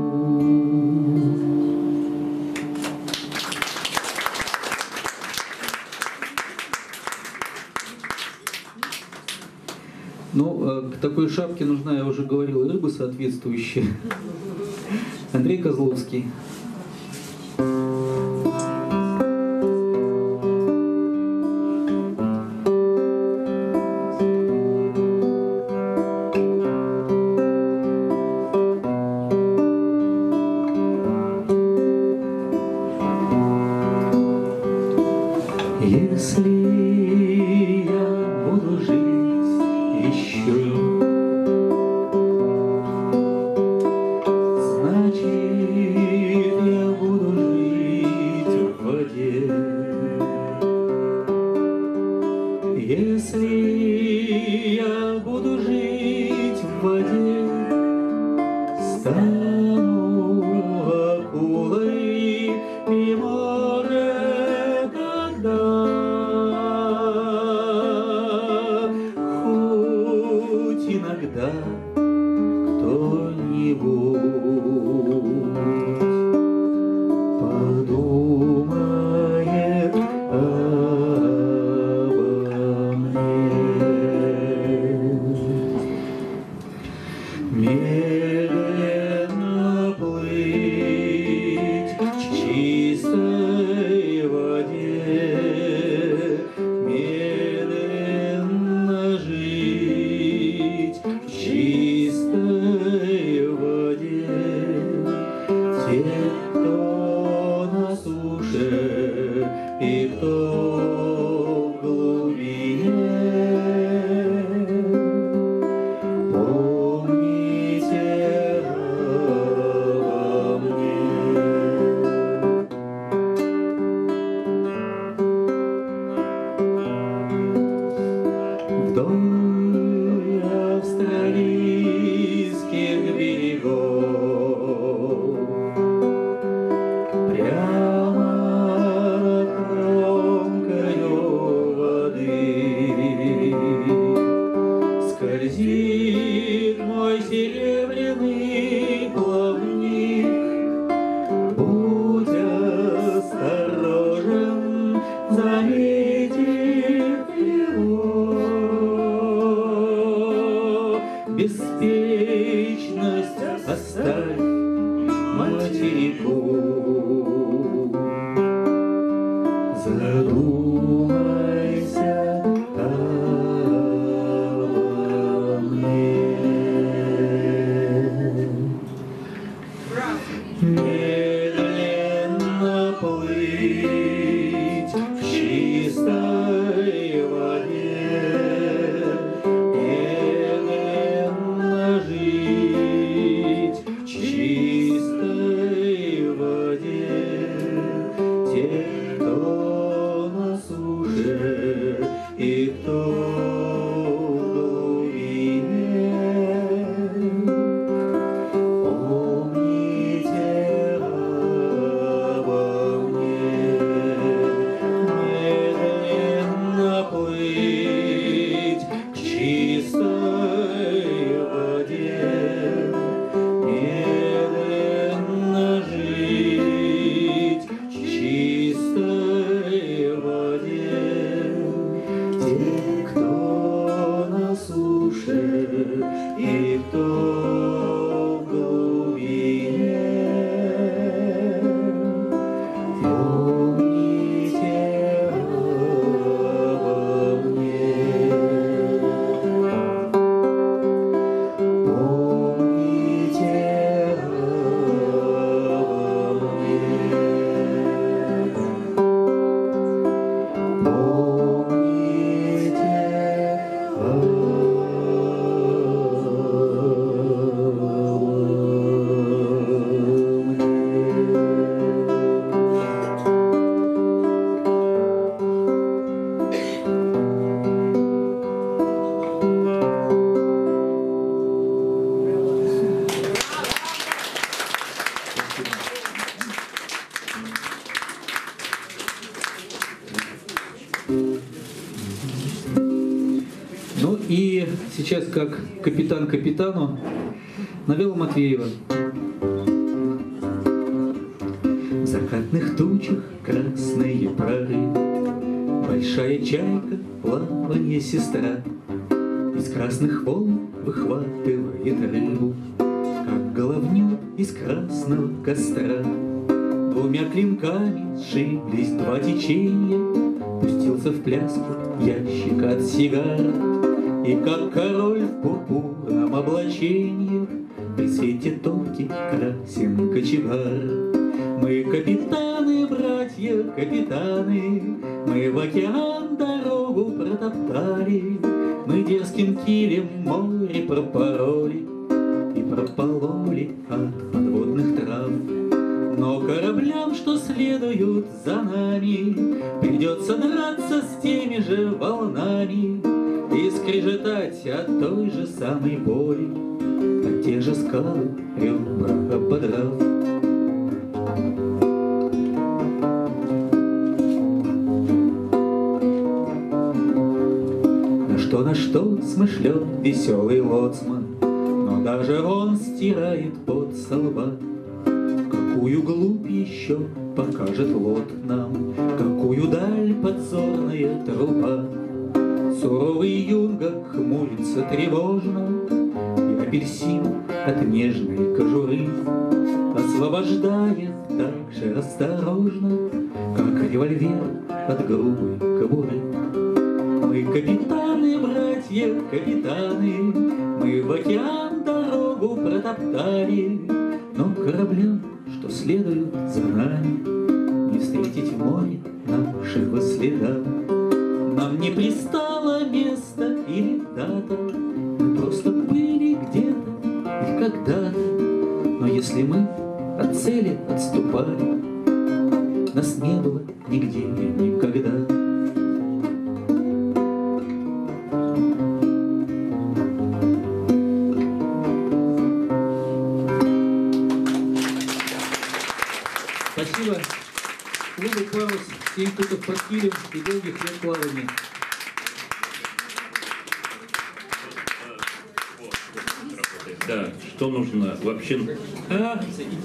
Ну, к такой шапке нужна, я уже говорил, рыба соответствующая. Андрей Козловский. Если я буду жить еще, значит, я буду жить в воде. Если я буду жить в воде, стану акулой и море тогда. Хоть иногда кто-нибудь подумает обо мне. Медленно плыть в чистой воде, медленно жить в чистой воде. Те, кто на суше и кто в глубине, помните обо мне. Вдоль австралийских берегов, прямо над кромкою воды, скользит мой серебряный плавник. Будь осторожен, заметив его. Беспечность оставь материку. Задумайся обо мне. Медленно плыть в чистой воде, медленно жить в чистой сейчас как капитан капитану Навела Матвеева. В закатных тучах красные проры, большая чайка, плаванье сестра, из красных волн выхватывает рыбу, как головню из красного костра. Двумя клинками сшиблись два течения, пустился в пляску ящик от сигар. И как король в пурпурном облачении при свете топки красен кочегар. Мы капитаны, братья, капитаны, мы в океан дорогу протоптали, мы дерзким килем море пропороли и пропололи от подводных трав. Но кораблям, что следуют за нами, придется драться с теми же волнами и скрежетать от той же самой боли, от те же скалы ребра ободрав. На что, на что смышлен веселый лоцман, но даже он стирает пот со лба. Какую глубь еще покажет лот нам, какую даль подзорная труба. Суровый юнга хмурится тревожно, и апельсин от нежной кожуры освобождает так же осторожно, как револьвер от грубой кобуры. Мы капитаны, братья, капитаны, мы в океан дорогу протоптали, но кораблям, что следуют за нами, не встретить в море нашего следа. Нам не пристало место или дата, мы просто были где-то и когда-то. Но если мы от цели отступали, нас не было нигде и никогда. Спасибо клубу «Парус», семь футов под килем и долгих лет плавания. Да, что нужно вообще... А?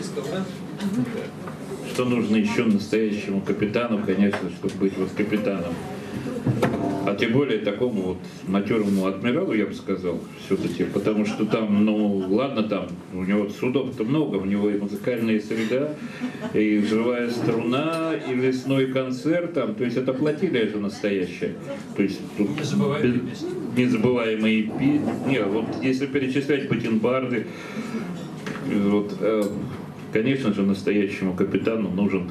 Что нужно еще настоящему капитану, конечно, чтобы быть вот капитаном. А тем более такому вот матерому адмиралу, я бы сказал, все-таки, потому что там, ну, ладно, там, у него судов-то много, у него и музыкальная среда, и живая струна, и лесной концерт, там, то есть это платили, это настоящее. То есть тут незабываемые песни. Незабываемые песни. Не, вот если перечислять бакенбарды, вот, э, конечно же, настоящему капитану нужен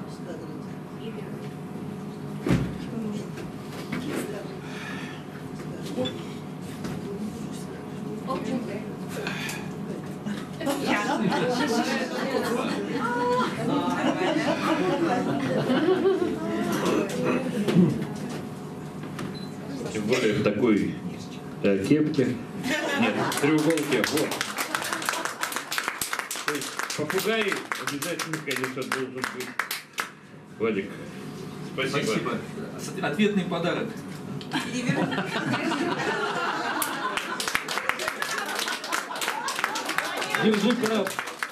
тем более в такой э, кепке. Нет, треуголке. Вот. То есть попугай обязательно, конечно, должен быть. Владик, спасибо. Спасибо. Ответный подарок. Держи краб.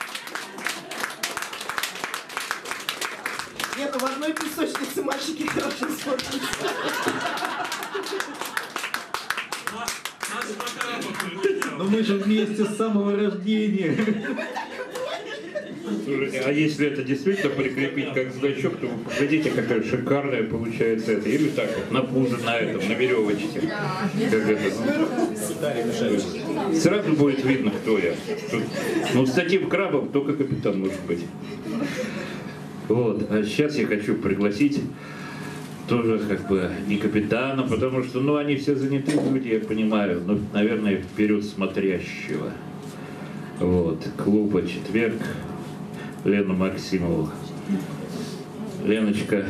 Нет, в одной песочнице мальчики хорошо смотрятся. Но мы же вместе с самого рождения. Слушайте, а если это действительно прикрепить как значок, то вы погодите, какая шикарная получается это. Или так вот, на пузе, на этом, на веревочке. Как это. Сразу будет видно, кто я. Тут, ну, с таким крабом только капитан может быть. Вот, а сейчас я хочу пригласить тоже как бы не капитана, потому что, ну, они все заняты люди, я понимаю, но, наверное, вперед смотрящего. Вот, клуба «Четверг», Лену Максимову. Леночка.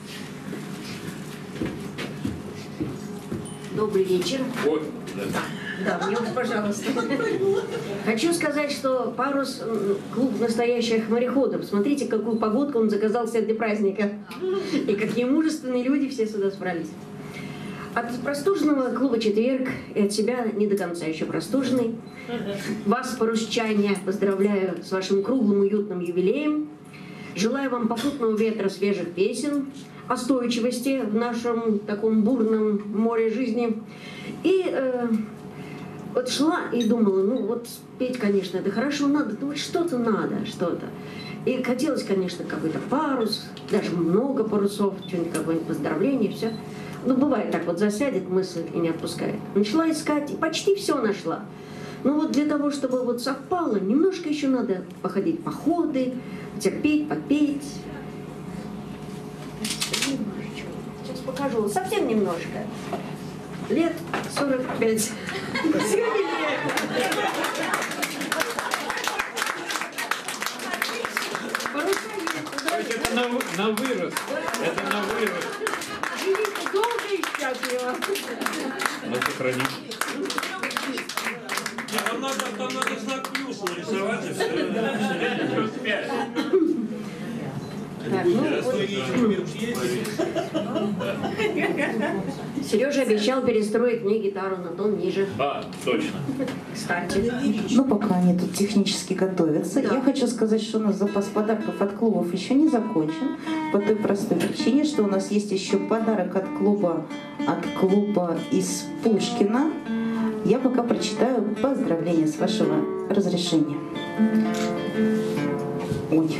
Добрый вечер. Ой, да. Да, мне уж, пожалуйста. Хочу сказать, что «Парус» — клуб настоящих мореходов. Смотрите, какую погодку он заказал себе для праздника. И какие мужественные люди все сюда собрались. От простуженного клуба «Четверг» и от себя не до конца еще простуженный. Вас, парусчане, поздравляю с вашим круглым уютным юбилеем. Желаю вам попутного ветра свежих песен, остойчивости в нашем таком бурном море жизни. И э, вот шла и думала, ну вот петь, конечно, это хорошо, надо, ну вот что-то надо, что-то. И хотелось, конечно, какой-то парус, даже много парусов, что-нибудь, какое-нибудь поздравление, все. Ну, бывает так, вот засядет мысль и не отпускает. Начала искать, и почти все нашла. Ну вот для того, чтобы вот совпало, немножко еще надо походить походы, терпеть, попеть. Сейчас покажу, совсем немножко. Лет сорок пять. Это на, на вырос. Это на вырос. Живите долго и счастливо. Ну, сохрани. Там надо, там надо знак плюс нарисовать и все. Плюс пять. Так, ну, вот. Сережа обещал перестроить мне гитару на тон ниже. А, точно. Кстати. Ну, пока они тут технически готовятся, да. Я хочу сказать, что у нас запас подарков от клубов еще не закончен. По той простой причине, что у нас есть еще подарок от клуба, от клуба из Пушкина. Я пока прочитаю поздравления с вашего разрешения. Ой.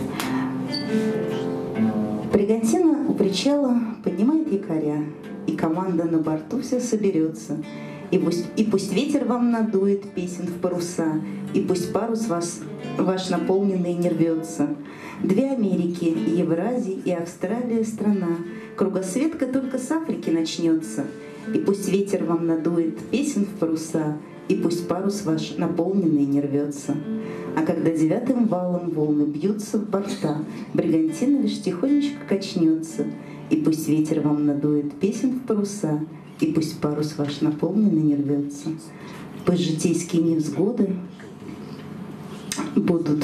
Бригантина у причала поднимает якоря, и команда на борту вся соберется. И пусть, и пусть ветер вам надует песен в паруса, и пусть парус вас, ваш наполненный не рвется. Две Америки, Евразия и Австралия страна, кругосветка только с Африки начнется. И пусть ветер вам надует песен в паруса, и пусть парус ваш наполненный не рвется. А когда девятым валом волны бьются в борта, бригантина лишь тихонечко качнется. И пусть ветер вам надует песен в паруса, и пусть парус ваш наполненный не рвется. Пусть житейские невзгоды будут...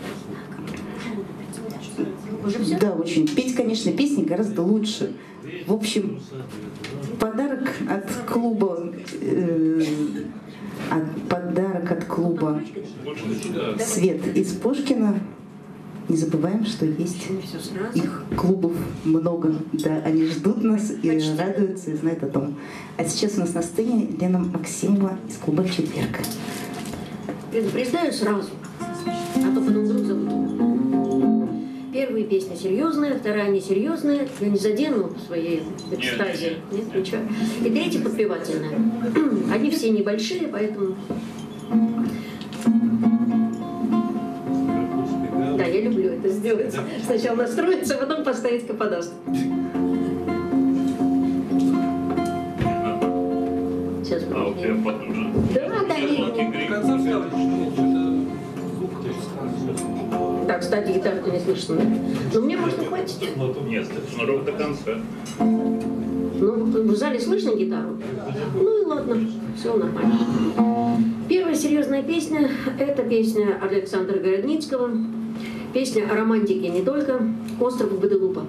Да, очень. Петь, конечно, песни гораздо лучше. В общем, подарок от клуба... Э, от, подарок от клуба «Свет» из Пушкина. Не забываем, что есть их клубов много. Да, они ждут нас и радуются, и знают о том. А сейчас у нас на сцене Лена Максимова из клуба «Четверг». Предупреждаю сразу, а то потом вдруг забуду. Первая песня серьезная, вторая несерьезная. Я не задену своей экстазе. Нет, нет, ничего. И третья подпевательная. Они все небольшие, поэтому... Да, я люблю это сделать. Сначала настроиться, а потом поставить каподаст. Сейчас а у тебя потуже. Да, да, не. Так, кстати, гитару-то не слышно. Но мне можно хватить. Нет, шнурок до конца. Ну, в зале слышно гитару? Ну и ладно, все нормально. Первая серьезная песня – это песня Александра Городницкого. Песня о романтике не только. «Остров Гваделупа».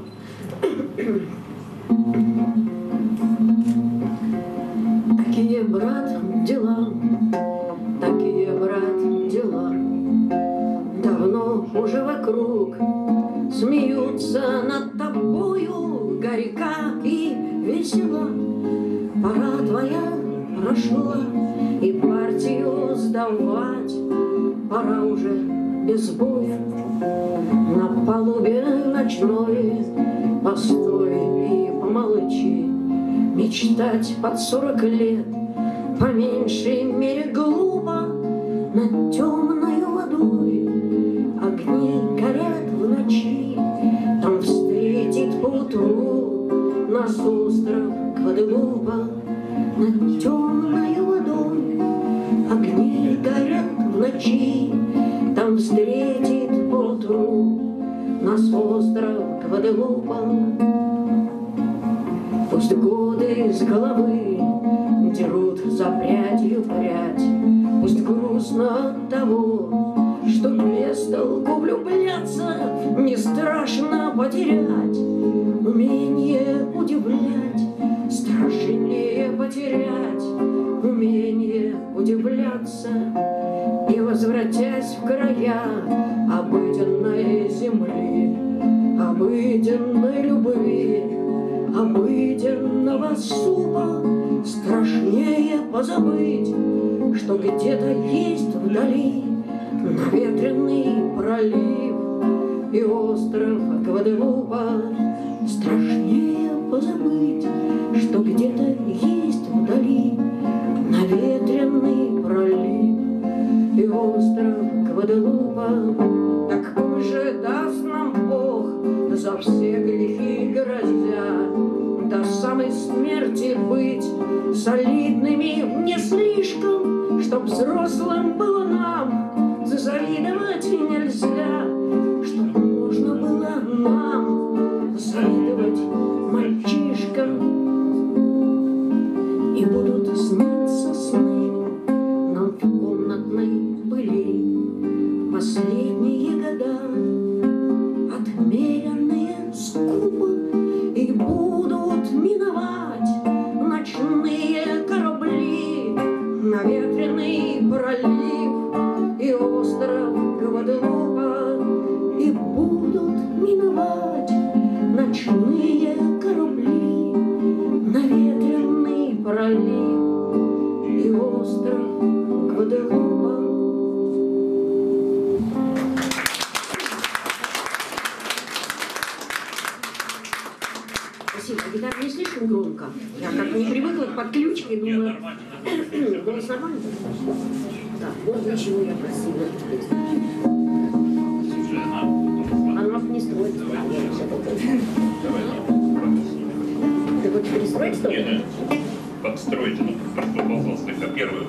Такие, брат, дела, такие, брат, дела. Давно уже вокруг смеются над тобою горька и весела. Пора твоя прошла, и партию сдавать пора уже без боя. На палубе ночной постой и помолчи. Мечтать под сорок лет по меньшей мере глупо. Над темной водой огни горят в ночи. Там встретит поутру нас остров Гваделупа. Над темной водой огни горят в ночи. Там встретит поутру нас остров Гваделупа. Пусть годы с головы дерут за прядью прядь. Пусть грустно от того, что без толку влюбляться, не страшно потерять умение удивлять, страшнее потерять умение удивляться. И возвратясь в края обыденной земли, обыденной любви, обыденного супа, страшнее позабыть, что где-то есть вдали наветренный пролив и остров Гваделупа. Страшнее позабыть, что где-то есть вдали наветренный пролив и остров Гваделупа. Так пусть же даст нам Бог за все грехи грозя до самой смерти быть солидными не слишком, чтоб взрослым было нам завидовать нельзя, чтоб можно было нам завидовать мальчишкам. И будут сниться сны нам в комнатной пыли, последние года отмеренные скупо, и будут миновать ночные корабли, наветренный пролив и остров Гваделупа, и будут миновать ночные корабли, наветренный пролив и остров Гваделупа. Спасибо. А гитара не слишком громко? Я как не привыкла к подключке, думаю, голос нормальный? Так, вот для чего я просила. Она не строит. Ты хочешь перестроить что-то? Нет, подстроить, ну, просто слегка первую.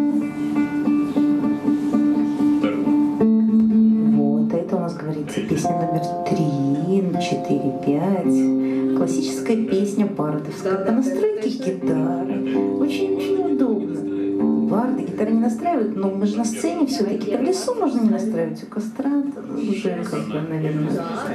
Вот, это у нас говорится песня номер три, четыре, пять. Классическая песня бардовская. По настройке гитары. Очень-очень удобно. Барды гитары не настраивают, но мы же на сцене все-таки. В лесу можно не настраивать, у костра уже как бы, наверное.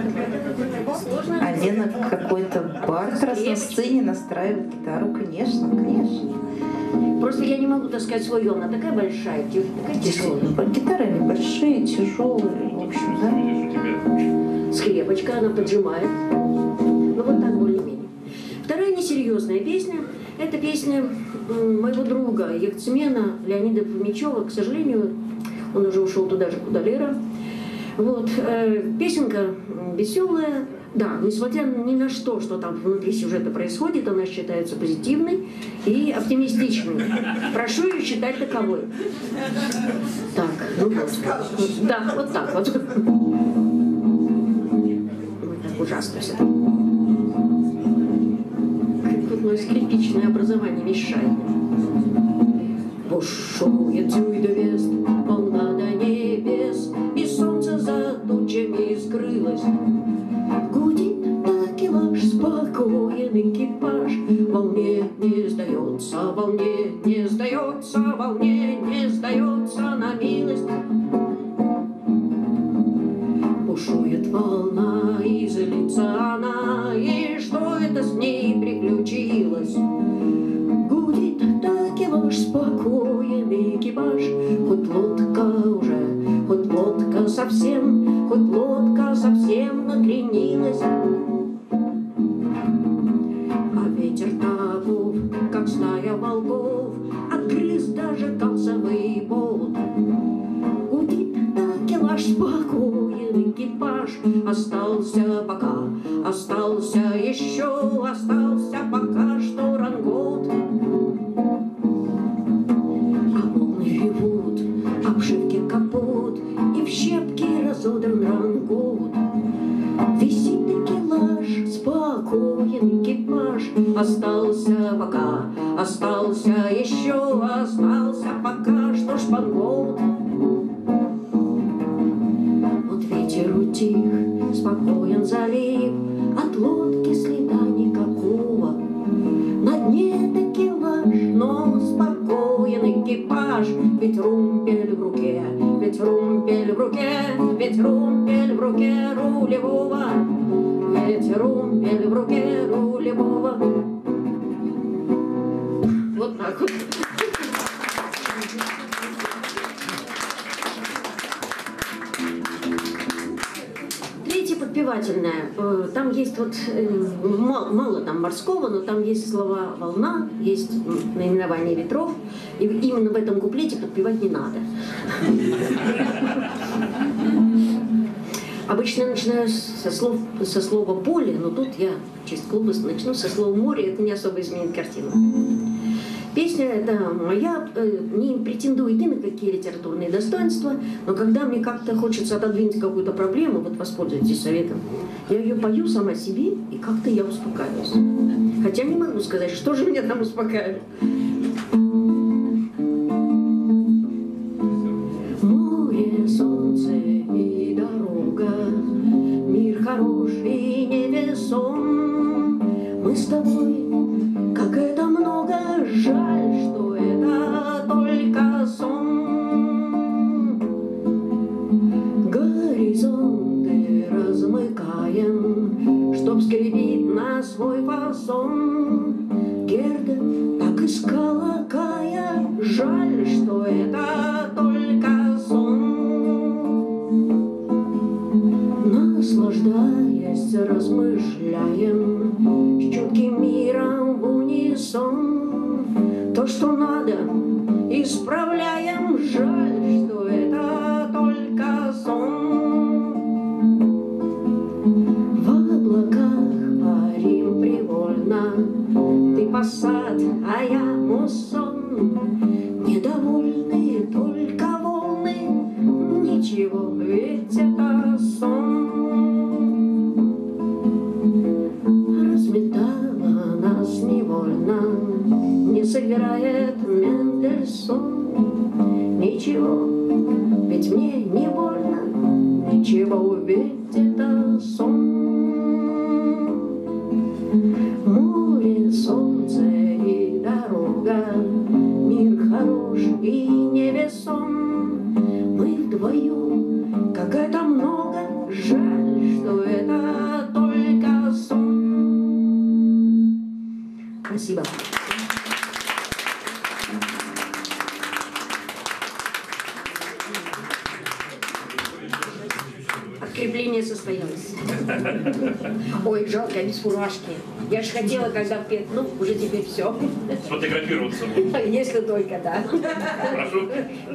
А Лена какой-то бард раз на сцене настраивает гитару, конечно, конечно. Просто я не могу таскать свою, она такая большая, такая тяжелая. Гитары они большие, тяжелые, в общем, да? Скрепочка, она поджимает. Ну вот так более-менее. Вторая несерьезная песня. Это песня моего друга Яхтсмена Леонида Фомичева. К сожалению, он уже ушел туда же, куда Лера. Вот. Песенка веселая. Да, несмотря ни на что, что там внутри сюжета происходит, она считается позитивной и оптимистичной. Прошу ее считать таковой. Так, ну вот. Да, вот так вот. Вот так ужасно все. Тут мое скрипичное образование мешает. Бушует дюйдовест, волна до небес, и солнце за тучами скрылось. Гудит такелаж, спокоен экипаж, волне не сдается, волне не сдается, волне не сдается на милость. Бушует волна, и злится она, и что это с ней приключилось? Гудит такелаж, спокоен экипаж, хоть лодка уже, хоть лодка совсем, хоть лодка совсем накренилась. А ветер таков, как стая волков, отгрыз даже калцевый болт. Гудит такелаж, спокоен экипаж, остался пока, остался еще, остался пока что рангот. А волны ревут, обшивки капот, и в щепки разодран рангот. Висит такелаж, спокоен экипаж, остался пока, остался еще, остался пока что шпангоут. Вот ветер утих, спокоен залив, от лодки следа никакого. На дне такелаж, но руке рулевого, ведь румпель в руке рулевого. Вот так вот. Третье подпевательное. Там есть вот мало, мало там морского, но там есть слова волна, есть наименование ветров. И именно в этом куплете подпевать не надо. Обычно я начинаю со, слов, со слова поле, но тут я в честь клуба начну со слова море, это не особо изменит картину. Песня эта моя, не претендует ни на какие литературные достоинства, но когда мне как-то хочется отодвинуть какую-то проблему, вот воспользуйтесь советом, я ее пою сама себе, и как-то я успокаиваюсь. Хотя не могу сказать, что же меня там успокаивает. Море, солнце и дорога, мир хороший, невесом. Мы с тобой, как это много, жаль, что это только сон. Горизонты размыкаем, чтоб скрепить на свой фасон. Герда так искала Кая, жаль, что это только сон. Наслаждаясь, размышляем, с чутким миром в унисон. То, что надо, исправляем, жаль, что это только сон. В облаках парим привольно, ты посад, а я муссон. Недовольные только волны, ничего, ведь это сон. Разметала нас невольно, не сыграет Мендельсон. Ничего, ведь мне не больно, ничего, ведь это сон. Море, солнце и дорога, мир хорош и невесом. Мы вдвоем, как это много, жаль, что это только сон. Спасибо. Подкрепление состоялось. Ой, жалко, без фуражки. Я же хотела, когда петь, ну, уже теперь все. Сфотографироваться будет. Если только, да. Прошу.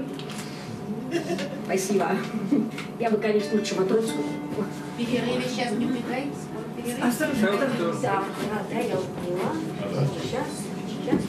Спасибо. Я бы, конечно, лучше матроску. Перерыве сейчас не увлекаетесь? А что? Да, да, я поняла. Сейчас, сейчас.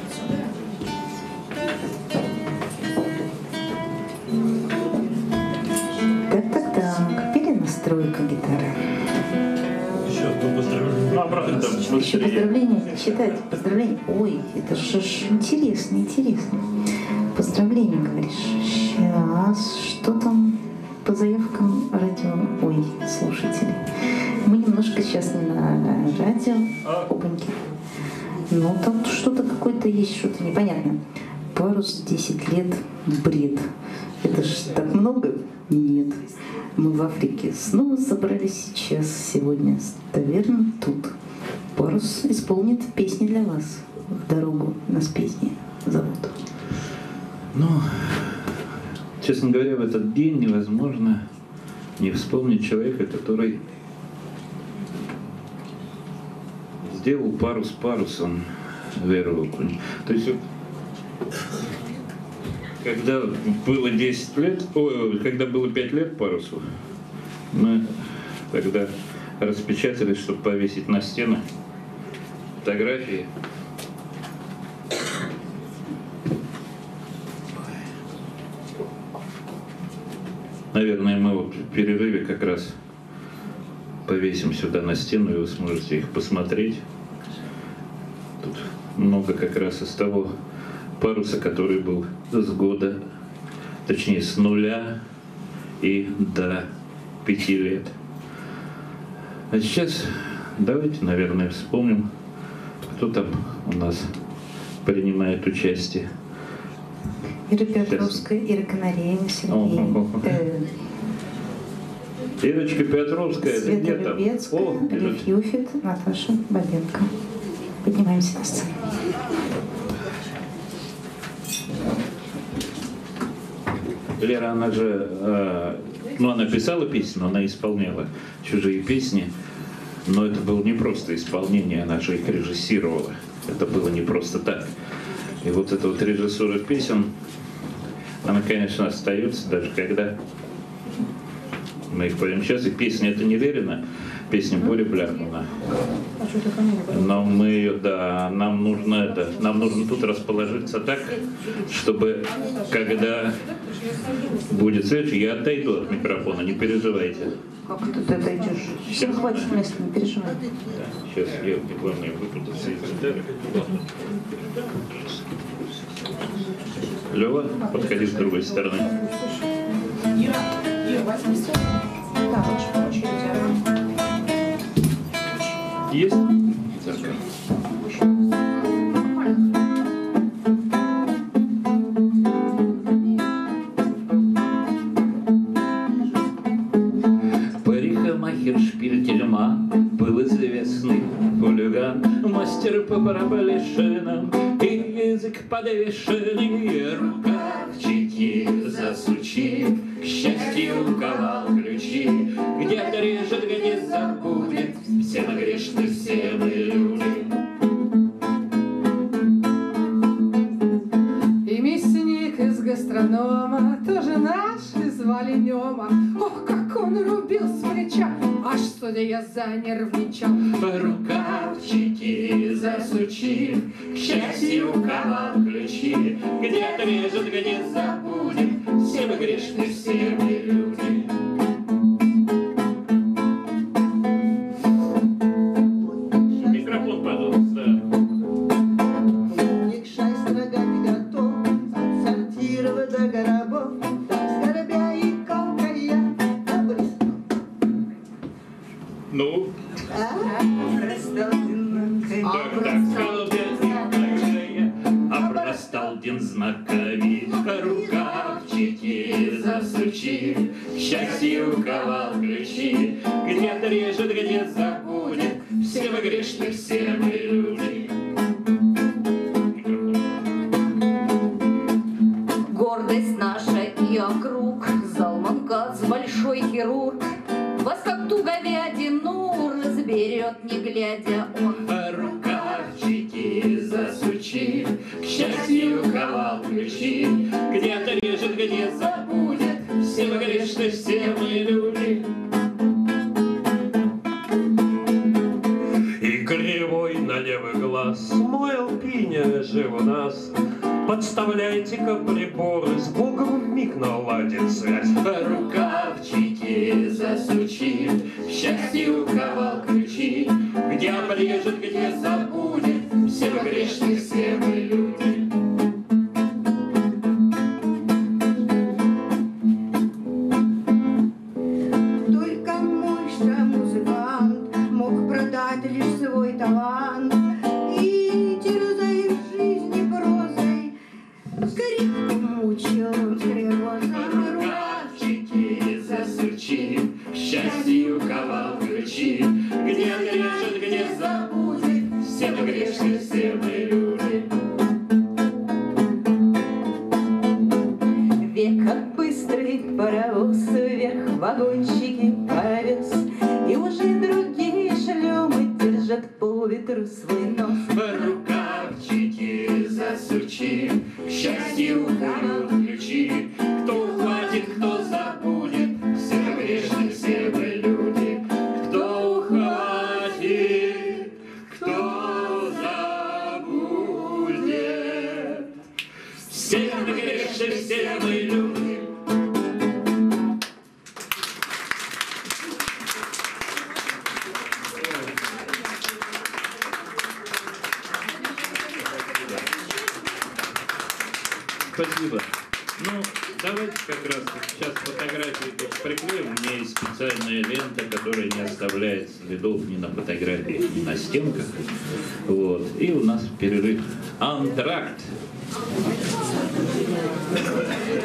Так-так-так, перенастройка гитары. Еще одно поздравление. Ну, обратно там. Еще поздравления читать. Поздравления. Ой, это же ж интересно, интересно. Поздравления, говоришь. Сейчас, что там по заявкам радио? Ой, слушатели. Мы немножко сейчас не на радио. Опаньки. Ну, там что-то какое-то есть, что-то непонятное. Парус десять лет, бред. Это ж так много? Нет. Мы в Африке снова собрались сейчас, сегодня. Наверное, тут. Парус исполнит песни для вас. В дорогу нас песни зовут. Ну, честно говоря, в этот день невозможно не вспомнить человека, который сделал парус парусом Веру Окунь. То есть, когда было десять лет, ой, когда было пять лет парусу, мы тогда распечатались, чтобы повесить на стены фотографии. Наверное, мы вот в перерыве как раз повесим сюда на стену, и вы сможете их посмотреть. Тут много как раз из того паруса, который был с года, точнее с нуля и до пяти лет. А сейчас давайте, наверное, вспомним, кто там у нас принимает участие. Ира Петровская, Ира Канареева, Сергей. Э, Ирочка Петровская, это где Света там? Любецкая, О, Лев Юфит, Наташа Бабенко. Поднимаемся на сцену. Лера, она же, э, ну, она писала песни, но она исполняла чужие песни. Но это было не просто исполнение, она же их режиссировала. Это было не просто так. И вот эта вот режиссура песен, она, конечно, остается, даже когда мы их поем сейчас. И песня это не Лерина, песня Боли Бляхмана. Но мы ее, да, нам нужно это, нам нужно тут расположиться так, чтобы когда будет следующий, я отойду от микрофона, не переживайте. Как ты отойдешь? Всем хватит места, не переживай. Да, сейчас я, главное, выпутаю все детали. Лёва, подходи с другой стороны. Да, лучше по очереди. Есть? Зеркало. Парикмахер Шпиль Тельма был известный хулиган, мастер по барабанщинам и язык подвешенный, рукавчики засучив, к счастью ковал ключи, где-то режет, где забудет, все мы грешны, все мы люди. И мясник из гастронома, тоже наш, звали Нема. Ох, как он рубил с плеча, аж судья занервничал. Рукавчики засучив, к счастью ковал ключи, где-то режет, где забудет, все мы грешны, все мы люди. Микрофон, пожалуйста. Умник шесть рогами готов, от сортира до горобов, там скоробя и колкая, а близко. Ну? Так, так, обрастал знаками, рукавчики засучив, к счастью ковал ключи, где-то режет, где забудет, все мы грешны, все мы люди. Гордость наша и округ, Залманкац большой хирург, вас как ту говядину разберет, не глядя он. Рукавчики засучив, к счастью ковал ключи, где-то режет, где забудет, все мы грешны, все мы люди. И кривой на левый глаз мой алпиня жив у нас. Подставляйте-ка приборы, с Богом миг наладит связь. Рукавчики засучив, к счастью ковал ключи, где облежит, где забудет, все мы грешны, все мы люди. Только мощный музыкант мог продать лишь свой талант и, терзая в жизни прозой, скрипку мучил склерозой. Рукавчики засучив, к счастью ковал ключи, где режет, где забудет, все мы грешны, все мы люди. Века быстрый паровоз вверх вагончики повез, и уже другие шлемы держат по ветру свой нос. Рукавчики засучив, к счастью ковал ключи, кто ухватит, кто забудет, все мы грешны, все мы люди. Кто ухватит, кто забудет, все мы грешны, все мы люди. Спасибо. Ну, давайте как раз сейчас фотографии тут приклеим. У меня есть специальная лента, которая не оставляет следов ни на фотографиях, ни на стенках. Вот. И у нас перерыв. Антракт.